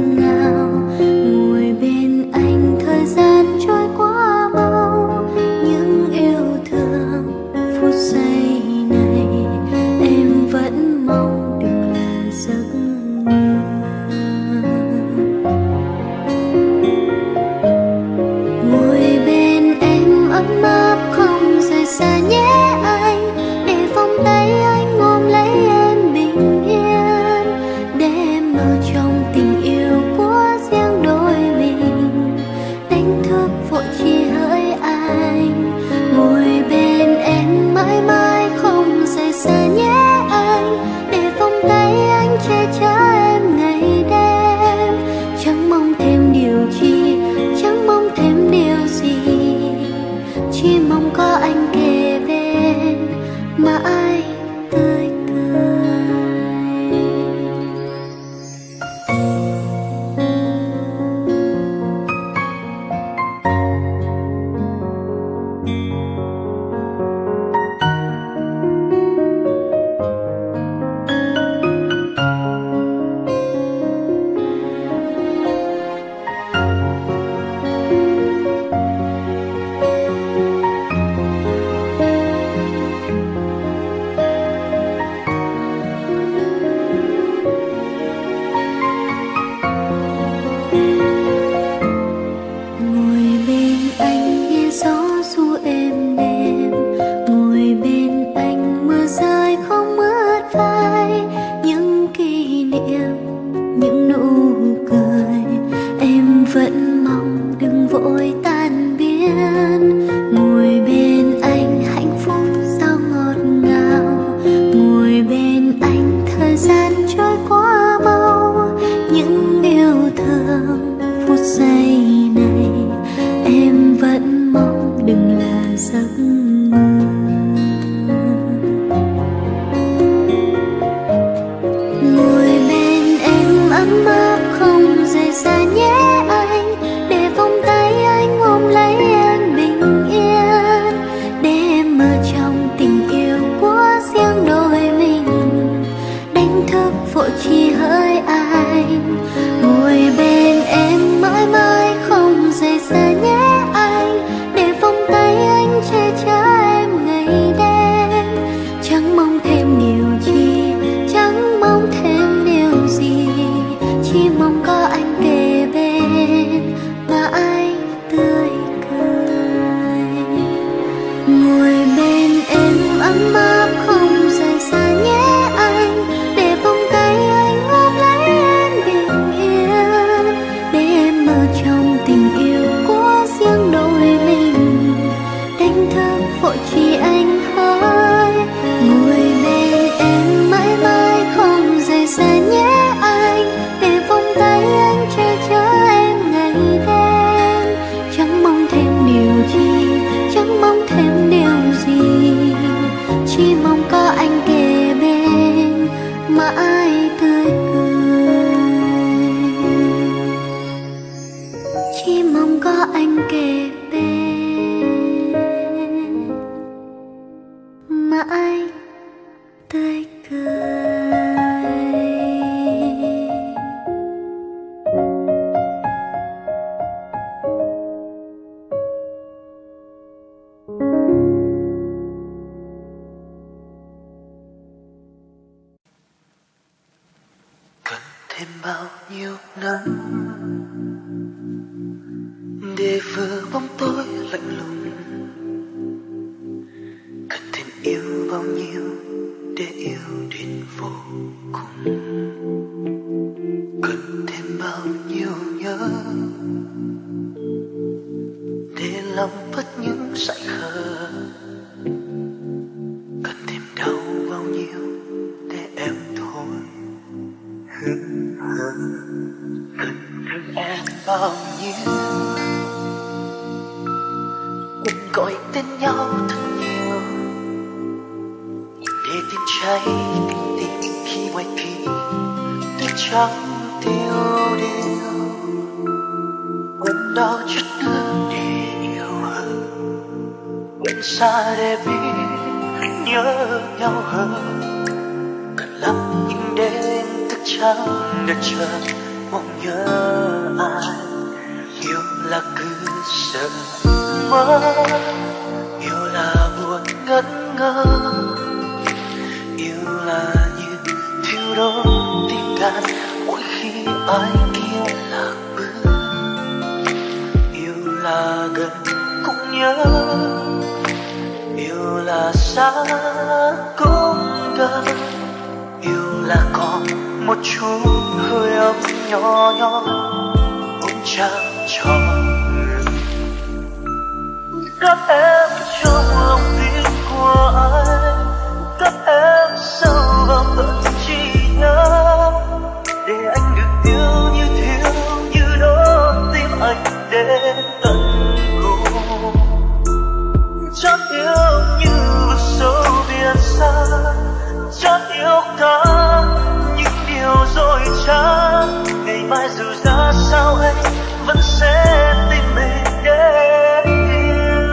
những yêu thương phút giây này em vẫn mong đừng là giấc mơ. Ngồi bên em ấm áp không rời xa nhé anh, để vòng tay anh ôm lấy em bình yên, để em ở trong tình yêu của riêng đôi mình, đánh thức vội chỉ hỡi anh. Ngồi bên em mãi mãi không rời xa nhé anh, để vòng tay anh che chở em ngày đêm. Chẳng mong thêm điều chi, chẳng mong thêm điều gì, chỉ mong có anh kề bên mãi tươi cười. Ngồi bên em ấm áp không rời xa nhé anh, để vòng tay anh ôm lấy em bình yên, để em ở trong tình yêu của riêng đôi mình, đánh thức vội chỉ anh hỡi. Ngồi bên em mãi mãi không rời xa nhé anh, để vòng tay anh che chở em ngày đêm. Chẳng mong thêm điều chi, chẳng mong thêm điều gì, chỉ mong có anh kề bên mãi tươi cười. Chỉ mong có anh kề bên mãi tươi cười. Cần thêm bao nhiêu năm để vừa bóng tối lạnh lùng, cần thêm yêu bao nhiêu để yêu đến vô cùng, cần thêm bao nhiêu nhớ để lòng bớt những dại khờ, cần thêm đau bao nhiêu để em thôi hững hờ, cần thương em bao nhiêu cùng gọi tên nhau thật nhiều để tim cháy tình tình khi ngoài kia tuyết trắng tiêu điều, quên đau chút nữa để yêu hơn, quên xa để biết nhớ nhau hơn. Cần lắm những đêm thức trắng để chờ mong nhớ ai. Yêu là cứ sợ mơ, yêu là buồn ngẩn ngơ, yêu là như thiêu đốt tình cảm mỗi khi ai kia lạc bước. Yêu là gần cũng nhớ, yêu là xa cũng gần, yêu là còn một chút hơi ấm nhỏ nhỏ ôm trao cho rừng. Các em trong lòng tim của anh, các em sâu vào tận trí nhớ, để anh được yêu như thiếu như đốt tim anh đến tận cùng. Chót yêu như vực sâu biển xa, chót yêu cả những điều dối trá. Ngày mai dù ra sao anh vẫn sẽ tìm mình để yêu.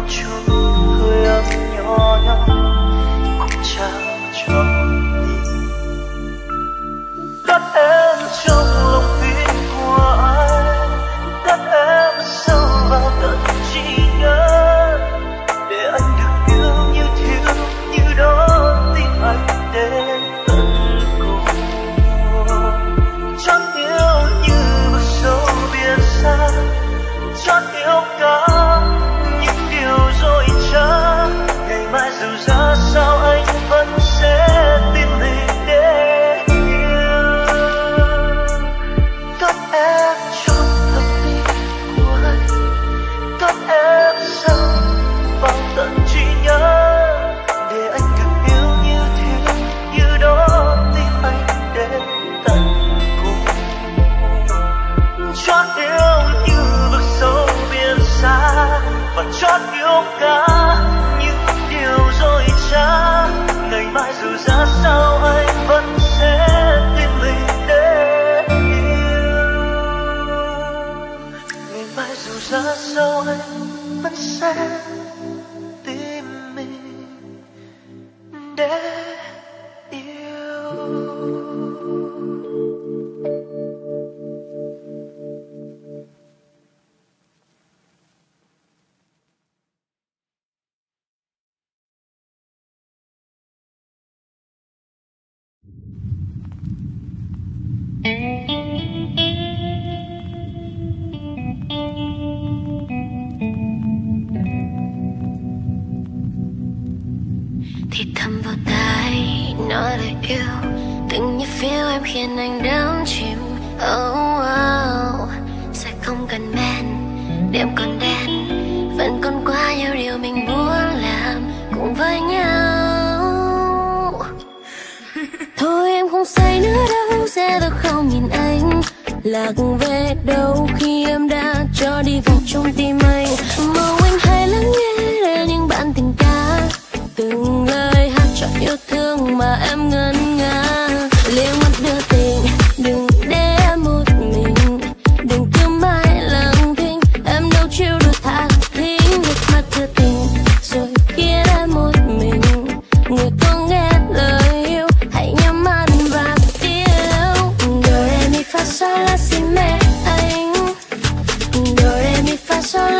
chút hơi ấm nhỏ nhoi cũng trao cho mình. Cất em trong lòng tim của anh, cất em sâu vào tận trí nhớ, để anh được yêu như thiếu như đó tim anh đến tận cùng. Chót yêu như vực sâu biển xa, chót yêu cả những điều dối trá. Ngày mai dù ra sao anh vẫn sẽ tìm mình để yêu. Cất em trong thâm tim của anh, cất em sâu vào tận trí nhớ, để anh được yêu như thiếu như đó tim anh đến tận cùng. Chót yêu như vực sâu biển xa, và chót yêu cả những điều dối trá. Ngày mai dù ra sao anh vẫn sẽ tìm mình để yêu. Ngày mai dù ra sao anh vẫn sẽ tìm mình để yêu. Thì thầm vào tai nói lời yêu, từng nhịp phiêu em khiến anh đắm chìm. Oh, oh. Sẽ không cần men, đêm còn đen, vẫn còn quá nhiều điều mình muốn làm cùng với nhau. Thôi em không say nữa đâu, sẽ được không nhìn anh lạc về đâu khi em đã cho đi vào trong tim anh. Mong anh hãy lắng nghe để những bản tình ca, từng lời hát cho yêu thương mà em ngân nga. Liếc mắt đưa tình, đừng để em một mình, đừng cứ mãi lặng thinh, em đâu chịu được thả thính. Liếc mắt đưa tình rồi khiến em một mình, người có nghe lời yêu hãy nhắm mắt và yêu. Do re mi fa sol la si mẹ anh, do re mi fa sol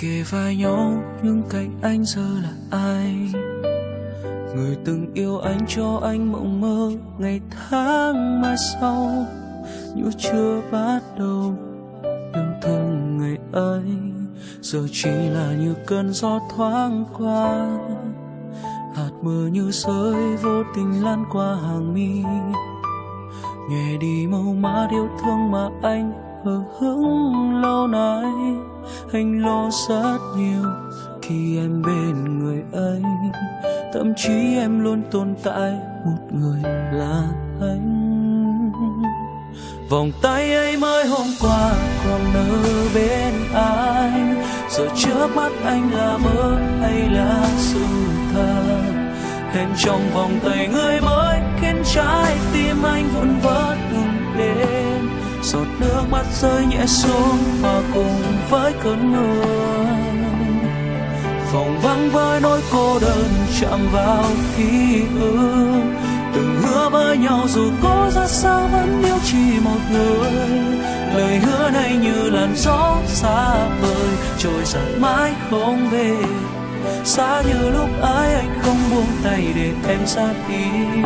kề vai nhau nhưng cạnh anh giờ là ai? Người từng yêu anh cho anh mộng mơ ngày tháng mai sau, như chưa bắt đầu yêu thương ngày ấy, giờ chỉ là như cơn gió thoáng qua, hạt mưa như rơi vô tình lan qua hàng mi, nhẹ đi màu mát yêu thương mà anh hờ hững lâu nay. Anh lo rất nhiều khi em bên người ấy, thậm chí em luôn tồn tại một người là anh. Vòng tay ấy mới hôm qua còn ở bên anh, giờ trước mắt anh là mơ hay là sự thật? Hẹn trong vòng tay người mới khiến trái tim anh vụn vỡ từng đêm, giọt nước mắt rơi nhẹ xuống hòa cùng với cơn mưa. Phòng vắng với nỗi cô đơn chạm vào ký ức, từng hứa với nhau dù có ra sao vẫn yêu chỉ một người. Lời hứa này như làn gió xa vời trôi giạt mãi không về, xa như lúc ấy anh không buông tay để em ra đi.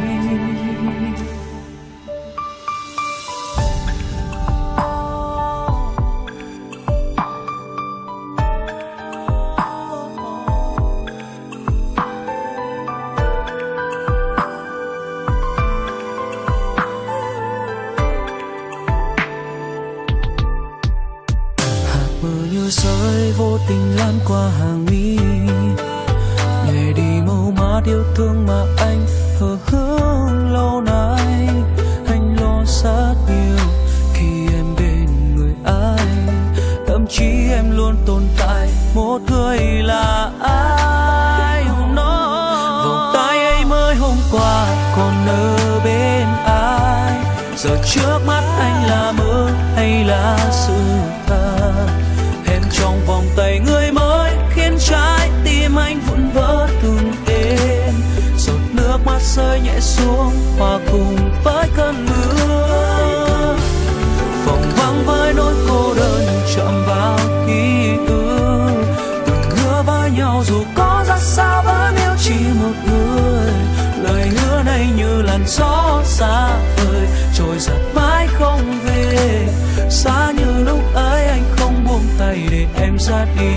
Rơi vô tình lan qua hàng mi, nhẹ đi màu mát yêu thương mà anh hờ hững lâu nay. Anh lo rất nhiều khi em bên người anh, thậm chí em luôn tồn tại một người là ai. Vòng tay ấy mới hôm qua còn ở bên ai, giờ trước mắt anh là mơ hay là sự thật? Trong vòng tay người mới khiến trái tim anh vụn vỡ từng đêm, giọt nước mắt rơi nhẹ xuống hòa cùng với cơn mưa. Phòng vắng với nỗi cô đơn chạm vào ký ức, từng hứa với nhau dù có ra sao vẫn yêu chỉ một người. Lời hứa này như làn gió xa vời trôi giạt mãi không về, xa như lúc ấy anh không buông tay để em ra đi.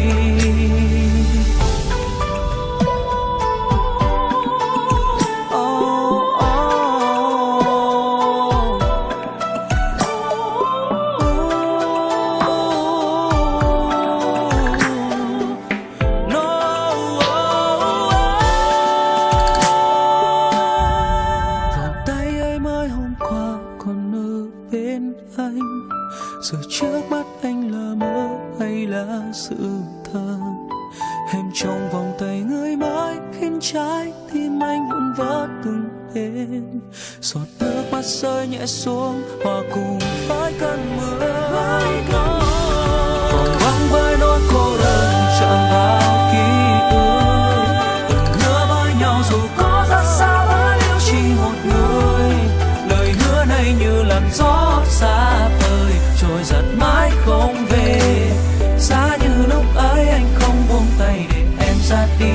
Giờ trước mắt anh là mơ hay là sự thật? Em trong vòng tay người mới khiến trái tim anh vụn vỡ từng đêm, giọt nước mắt rơi nhẹ xuống hòa cùng với cơn mưa. Phòng vắng với nỗi cô đơn chạm vào ký ức, từng hứa với nhau dù có ra sao vẫn yêu chỉ một người. Lời hứa này như làn gió xa vời trôi giạt mãi không về, xa như lúc ấy anh không buông tay để em ra đi.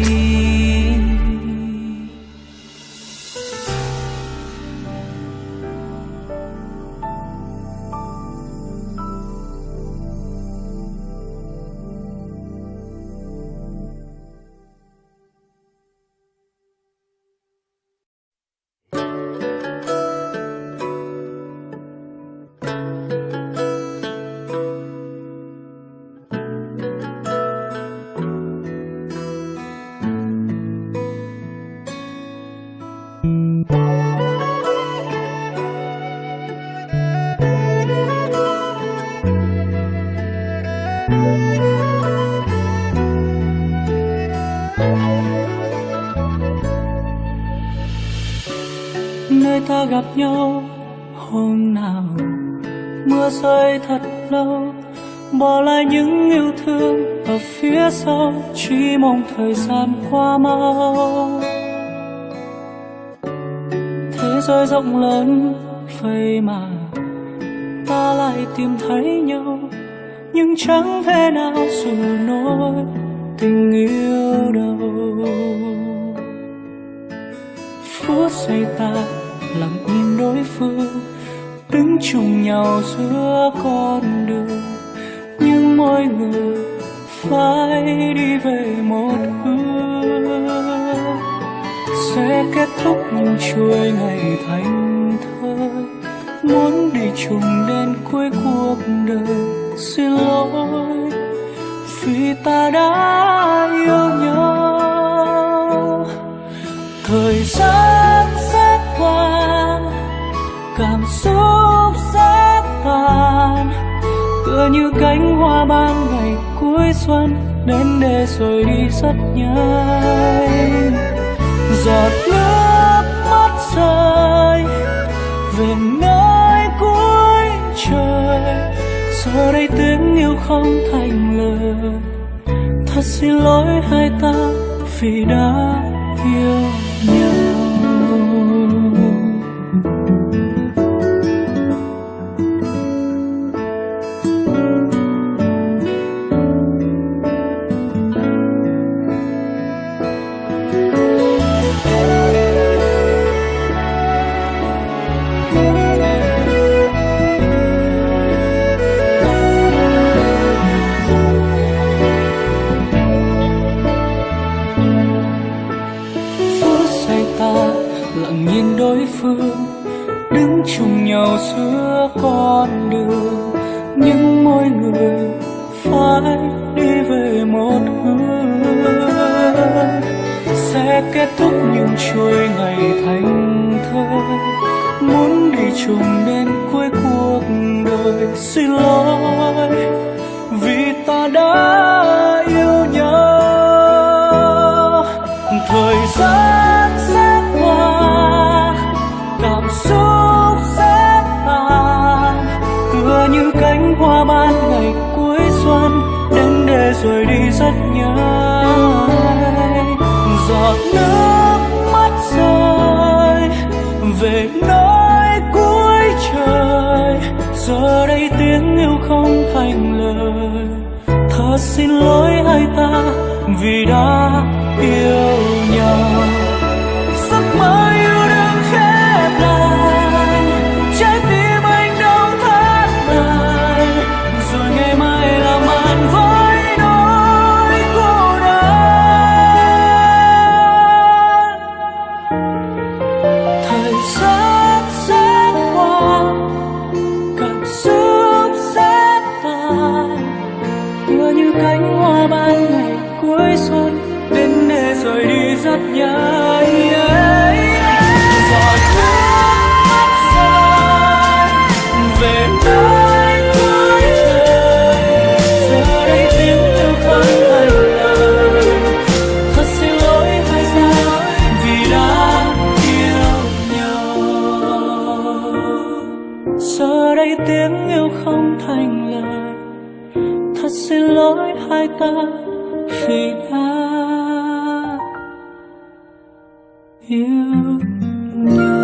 Nơi ta gặp nhau hôm nào mưa rơi thật lâu, bỏ lại những yêu thương ở phía sau, chỉ mong thời gian qua mau. Thế giới rộng lớn vậy mà ta lại tìm thấy nhau, nhưng chẳng thể nào dù nổi tình yêu đâu. Phút giây ta lặng nhìn đối phương, đứng chung nhau giữa con đường, nhưng mỗi người phải đi về một hướng. Sẽ kết thúc nhưng chuỗi ngày thành thơ, muốn đi chung đến cuối cuộc đời. Xin lỗi vì ta đã yêu nhau. Thời gian sẽ qua, cảm xúc sẽ tàn, tựa như cánh hoa ban ngày cuối xuân đến để rồi đi rất nhanh. Giọt nước mắt rơi về nơi cuối trời, giờ đây tiếng yêu không thành lời. Thật xin lỗi hai ta vì đã yêu nhau. Đứng chung nhau giữa con đường, nhưng mỗi người phải đi về một hướng. Sẽ kết thúc những chuỗi ngày thành thơ, muốn đi chung đến cuối cuộc đời. Xin lỗi vì ta đã yêu nhau. Thời gian sẽ qua, cảm xúc sẽ tàn, tựa như cánh hoa ban ngày cuối xuân đến để rồi đi rất nhanh. Giọt nước mắt rơi về nơi cuối trời, giờ đây tiếng yêu không thành lời. Thật xin lỗi hai ta vì đã yêu nhau. Giấc mơ yêu đương khép lại, trái tim anh đau thắt lại, rồi ngày mai là màn với nỗi cô đơn. Thời gian sẽ qua, cảm xúc sẽ tàn, tựa như cánh hoa ban ngày cuối xuân đến để rồi đi rất nhanh. Giọt nước mắt rơi về nơi cuối trời, giờ đây tiếng yêu không thành lời. Thật xin lỗi hai ta vì đã yêu nhau. Giờ đây tiếng yêu không thành lời. Thật xin lỗi hai ta vì đã yêu nhau.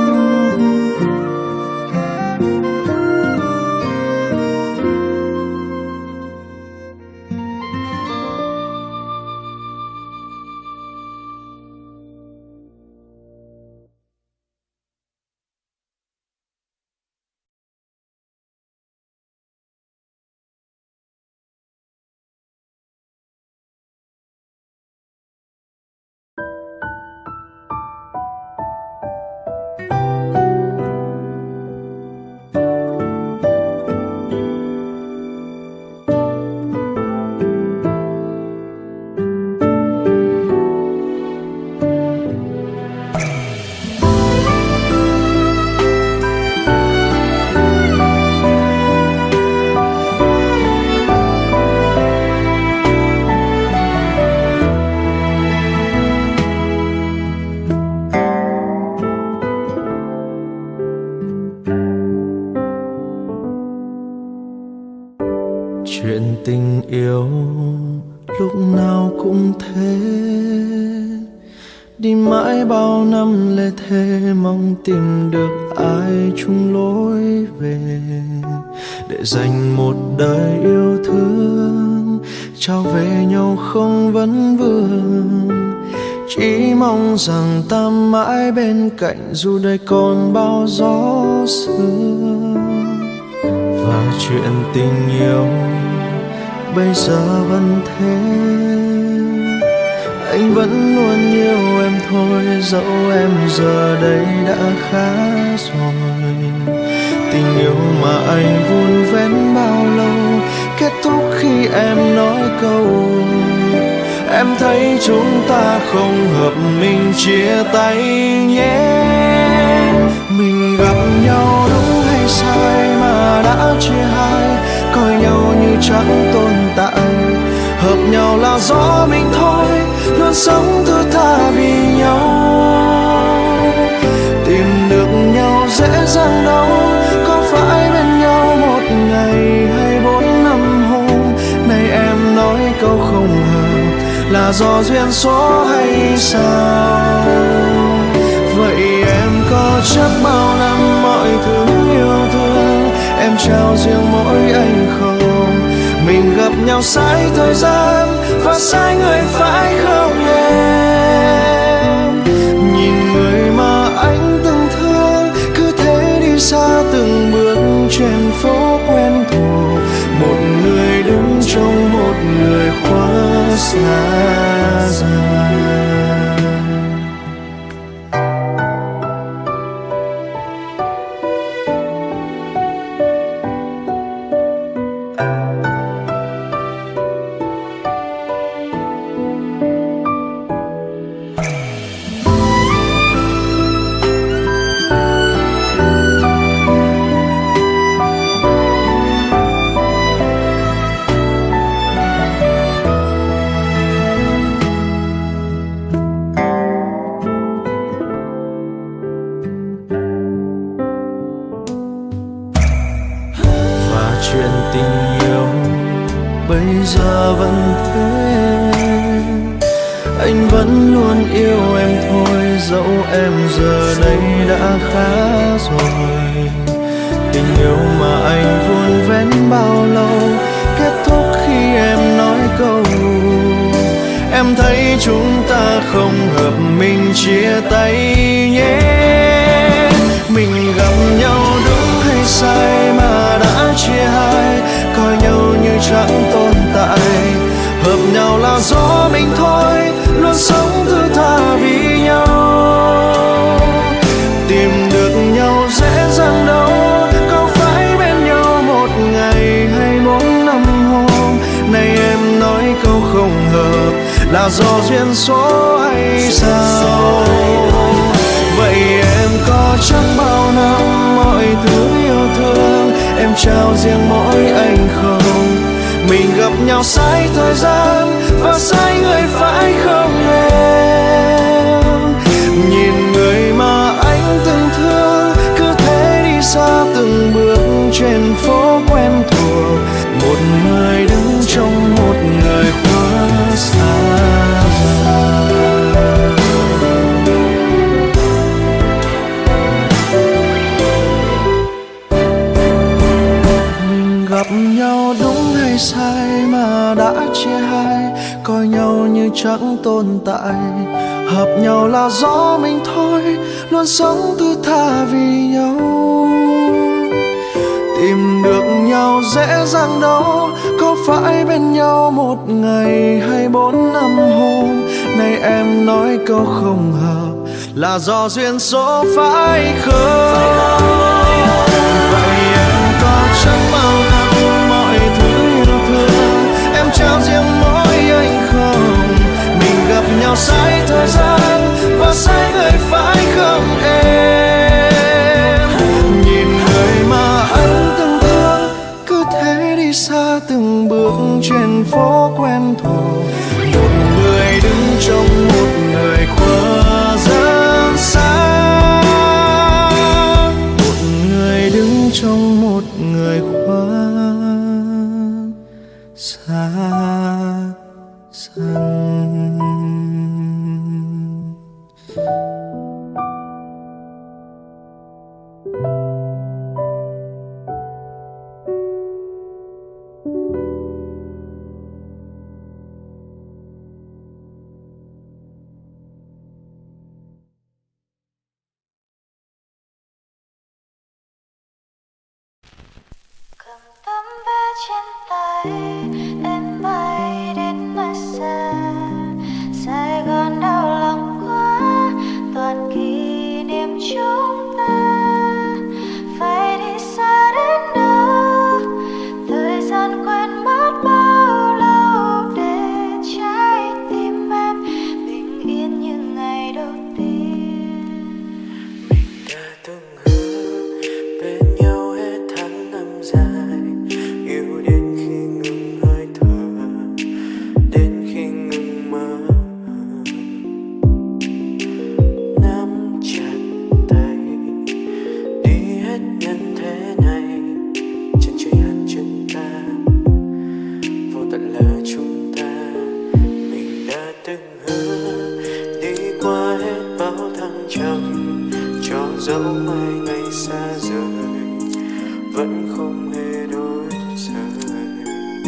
Chuyện tình yêu lúc nào cũng thế, đi mãi bao năm lê thê mong tìm được ai chung lối về. để dành một đời yêu thương, trao về nhau không vấn vương. Chỉ mong rằng ta mãi bên cạnh dù đời còn bao gió sương. Và chuyện tình yêu bây giờ vẫn thế, anh vẫn luôn yêu em thôi, dẫu em giờ đây đã khá rồi. Tình yêu mà anh vun vén bao lâu kết thúc khi em nói câu em thấy chúng ta không hợp, mình chia tay nhé. Mình gặp nhau đúng hay sai mà đã chia hai, coi nhau như chẳng tồn tại. Hợp nhau là do mình thôi, luôn sống thứ tha vì nhau. Tìm được nhau dễ dàng đâu, có phải bên nhau một ngày hay bốn năm hôm. Này em nói câu không hợp là do duyên số hay sao? Vậy em có chắc bao năm mọi thứ yêu thương em trao riêng mỗi anh không? Mình gặp nhau sai thời gian và sai người phải không em? Nhìn người mà anh từng thương cứ thế đi xa từng bước trên phố quen thuộc. Một người đứng trong một người quá xa dần. Chuyện tình yêu bây giờ vẫn thế, anh vẫn luôn yêu em thôi, dẫu em giờ đây đã khá rồi. Tình yêu mà anh vun vén bao lâu kết thúc khi em nói câu em thấy chúng ta không hợp, mình chia tay nhé. Mình gặp nhau đúng hay sai mà đã chia hai, coi nhau như chẳng tồn tại. Hợp nhau là do mình thôi, luôn sống thứ tha vì nhau. Tìm được nhau dễ dàng đâu, có phải bên nhau một ngày hay bốn năm hôm. Này em nói câu không hợp là do duyên số hay sao? Vậy em có chắc bao năm mọi thứ yêu thương em trao riêng mỗi anh không? Mình gặp nhau sai thời gian và sai người phải không em? Nhìn người mà anh từng thương cứ thế đi xa từng bước trên phố quen thuộc. Một người đứng trong một người quá xa. Gặp nhau đúng hay sai mà đã chia hai, coi nhau như chẳng tồn tại. Hợp nhau là do mình thôi, luôn sống thứ tha vì nhau. Tìm được nhau dễ dàng đâu, có phải bên nhau một ngày hay bốn năm hôm. Này em nói câu không hợp là do duyên số phải không? Vậy em có chắc bao năm mọi thứ yêu thương em trao riêng mỗi anh không? Mình gặp nhau sai thời gian và sai người phải không em? Nhìn người mà anh từng thương cứ thế đi xa từng bước trên phố quen thuộc. Một người đứng trong một người quá rất xa. Một người đứng trong một người quá xa xa. trên tay em bay đến nơi xa. Sài Gòn đau lòng quá, toàn kỷ niệm chúng ta. Phải đi xa đến đâu, thời gian quên mất bao lâu, để trái tim em bình yên như ngày đầu tiên. Mình đã từng hứa bên nhau hết tháng năm dài, yêu đến khi ngừng hơi thở, đến khi ngừng mơ. Nắm chặt tay đi hết nhân thế này, chân trời hằn chân ta, vô tận là chúng ta. Mình đã từng hứa đi qua hết bao thăng trầm, cho dẫu mai ngày xa rời vẫn không hề đổi rời.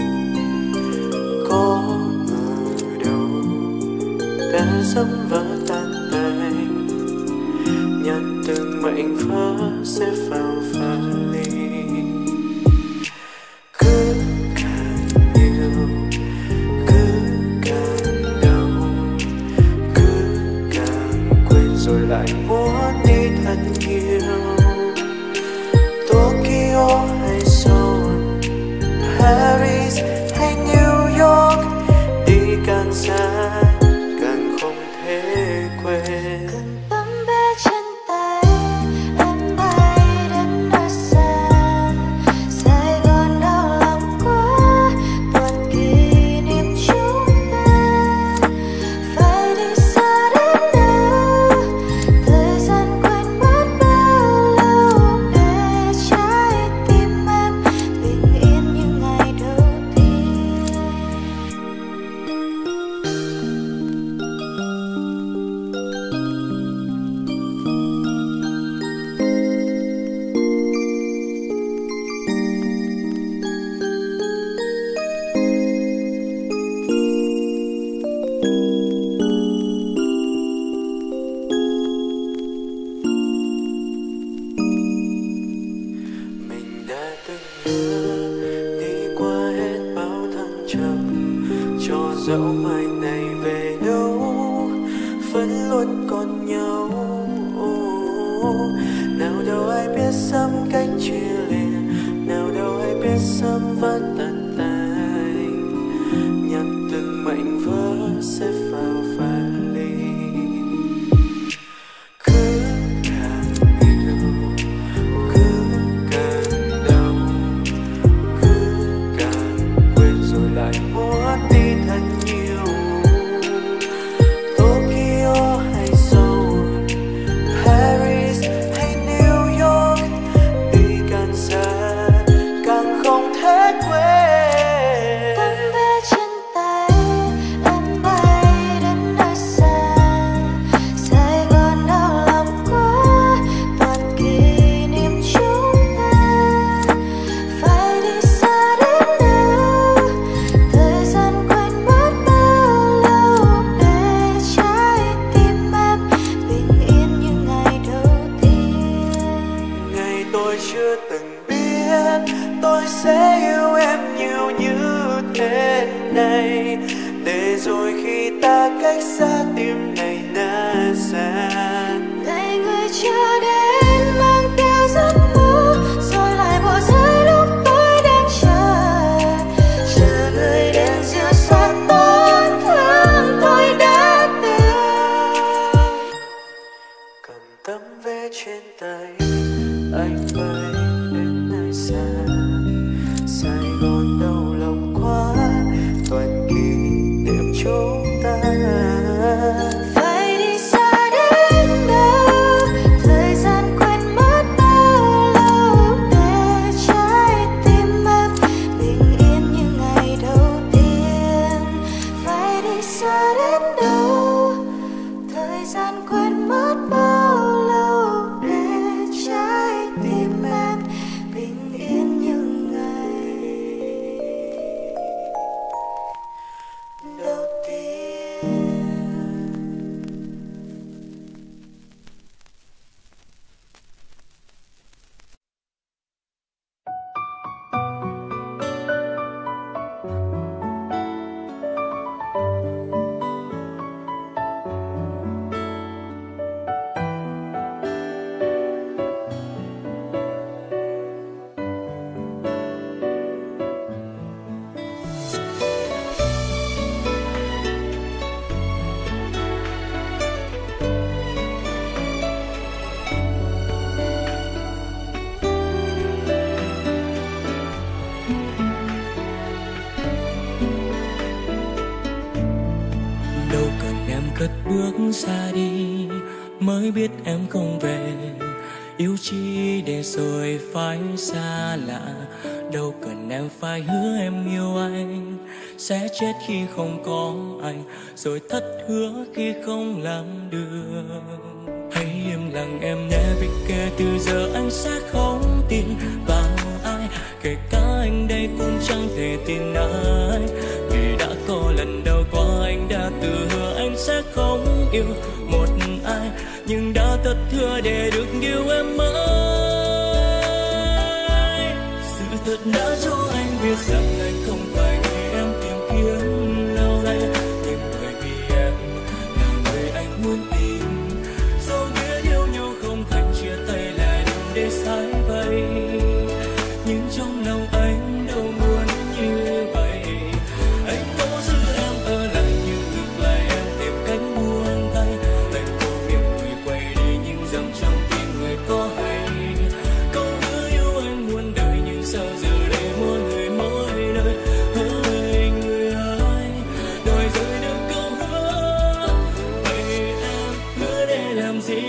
Có ngờ đâu ta sắp vỡ tan tành, nhận từng mệnh vỡ sẽ vào vali. Cứ càng yêu, cứ càng đau, cứ càng quên rồi lại muốn đi thật nhiều. Tokyo hay Seoul, Paris hay New York, đi càng xa càng không thể quên. Cầm tấm vé trên tay em bay đến nơi xa. Sài Gòn đau lòng quá, toàn kỷ niệm chúng ta. Phải đi xa đến đâu, thời gian quên mất bao lâu, để trái tim em bình yên như ngày đầu tiên. Mình đã từng hứa đi qua hết bao thăng trầm, cho dẫu mai này về đâu vẫn luôn còn nhau. Nào đâu ai biết sớm cách chia lìa, nào đâu ai biết sớm vẫn tàn tành, nhận từng mảnh vỡ sẽ vào vali. Cứ càng yêu, cứ càng đau, cứ càng quên rồi lại muốn đi thật nhiều. Tokyo hay Seoul, Paris hay New York, đi càng xa càng không thể quên. Tấm vé trên tay em bay đến nơi xa. Sài Gòn đau lòng quá, toàn kỷ niệm chúng ta. Phải đi xa đến đâu, thời gian quên mất bao lâu, để trái tim em bình yên như ngày đầu tiên. Ngày tôi chưa từng biết tôi sẽ yêu em nhiều như thế này, để rồi khi ta cách xa tim này đã san. Ngày người chưa đến mang theo giấc mơ, rồi lại bỏ rơi lúc tôi đang chờ. Chờ người đến dịu xót tổn thương tôi đã từng. Cầm tấm vé trên tay anh bay đến nơi xa. Sài Gòn đau lòng quá, toàn kỷ niệm chúng ta. Phải đi xa đến đâu, thời gian quên mất bao lâu, để trái tim em bình yên như ngày đầu tiên. Phải đi xa đến đâu, thời gian quên mất bao lâu, để trái tim em bình yên như ngày đầu tiên. em cất bước xa đi mới biết em không về. Yêu chi để rồi phải xa lạ, đâu cần em phải hứa em yêu anh, sẽ chết khi không có anh, rồi thất hứa khi không làm được. Hãy im lặng em nhé, vì kể từ giờ anh sẽ không tin vào ai, kể cả anh đây cũng chẳng thể tin ai. Vì đã có lần đầu qua anh đã tự hứa anh sẽ không yêu một ai, nhưng đã thất hứa để được yêu em mãi. Sự thật đã cho anh biết rằng anh không phải người em tìm kiếm lâu nay, nhưng bởi vì em là người anh muốn tìm. Dẫu biết yêu nhau không thành chia tay là đừng để sai vậy, nhưng trong lòng anh đâu muốn như vậy. Anh cố giữ em ở lại nhưng ngược lại em tìm cách buông tay. Anh cố mỉm cười quay đi nhưng dòng trong tim người có hay. Câu hứa yêu anh muôn đời nhưng sao giờ đây mỗi người mỗi nơi. Hỡi người ơi, đòi rời được câu hứa, vậy em hứa để làm gì?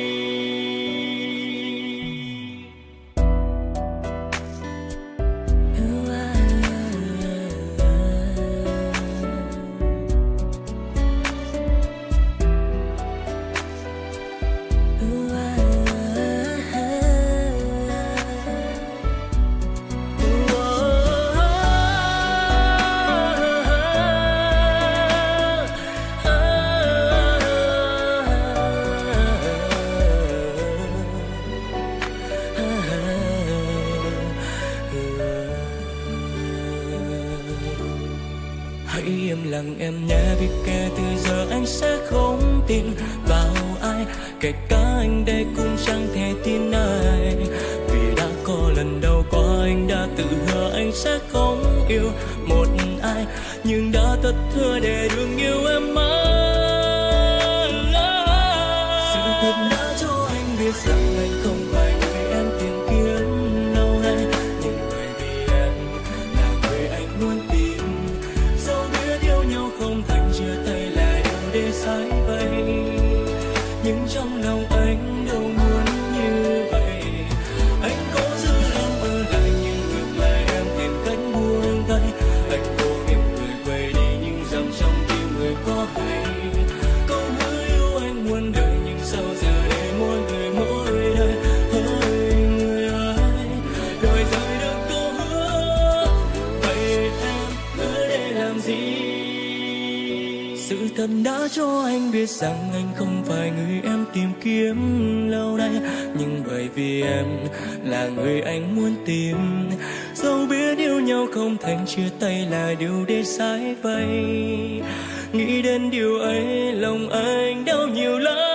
Hãy im lặng em nhé, vì kể từ giờ anh sẽ không tin vào ai, kể cả anh đây cũng chẳng thể tin ai. Vì đã có lần đầu qua anh đã tự hứa anh sẽ không yêu một ai, nhưng đã thất hứa để đừng yêu em mãi. Sự thật đã cho anh biết rằng anh không phải người em tìm kiếm lâu nay, nhưng bởi vì em là người anh muốn tìm. Dẫu biết yêu nhau không thành chia tay là điều để sai vậy, nhưng trong lòng anh đâu muốn như vậy. Anh cố giữ em ở lại nhưng ngược lại em tìm cách buông tay. Anh cố mỉm cười quay đi nhưng dòng trong tim người có hay. Câu hứa yêu anh muôn đời nhưng sao giờ đây mỗi người mỗi nơi. Hỡi người ơi, đòi rời được câu hứa, vậy em hứa để làm gì? Sự thật đã cho anh biết rằng anh không phải người em tìm kiếm lâu nay, nhưng bởi vì em là người anh muốn tìm. Dẫu biết yêu nhau không thành chia tay là điều để sai vậy, nghĩ đến điều ấy lòng anh đau nhiều lắm.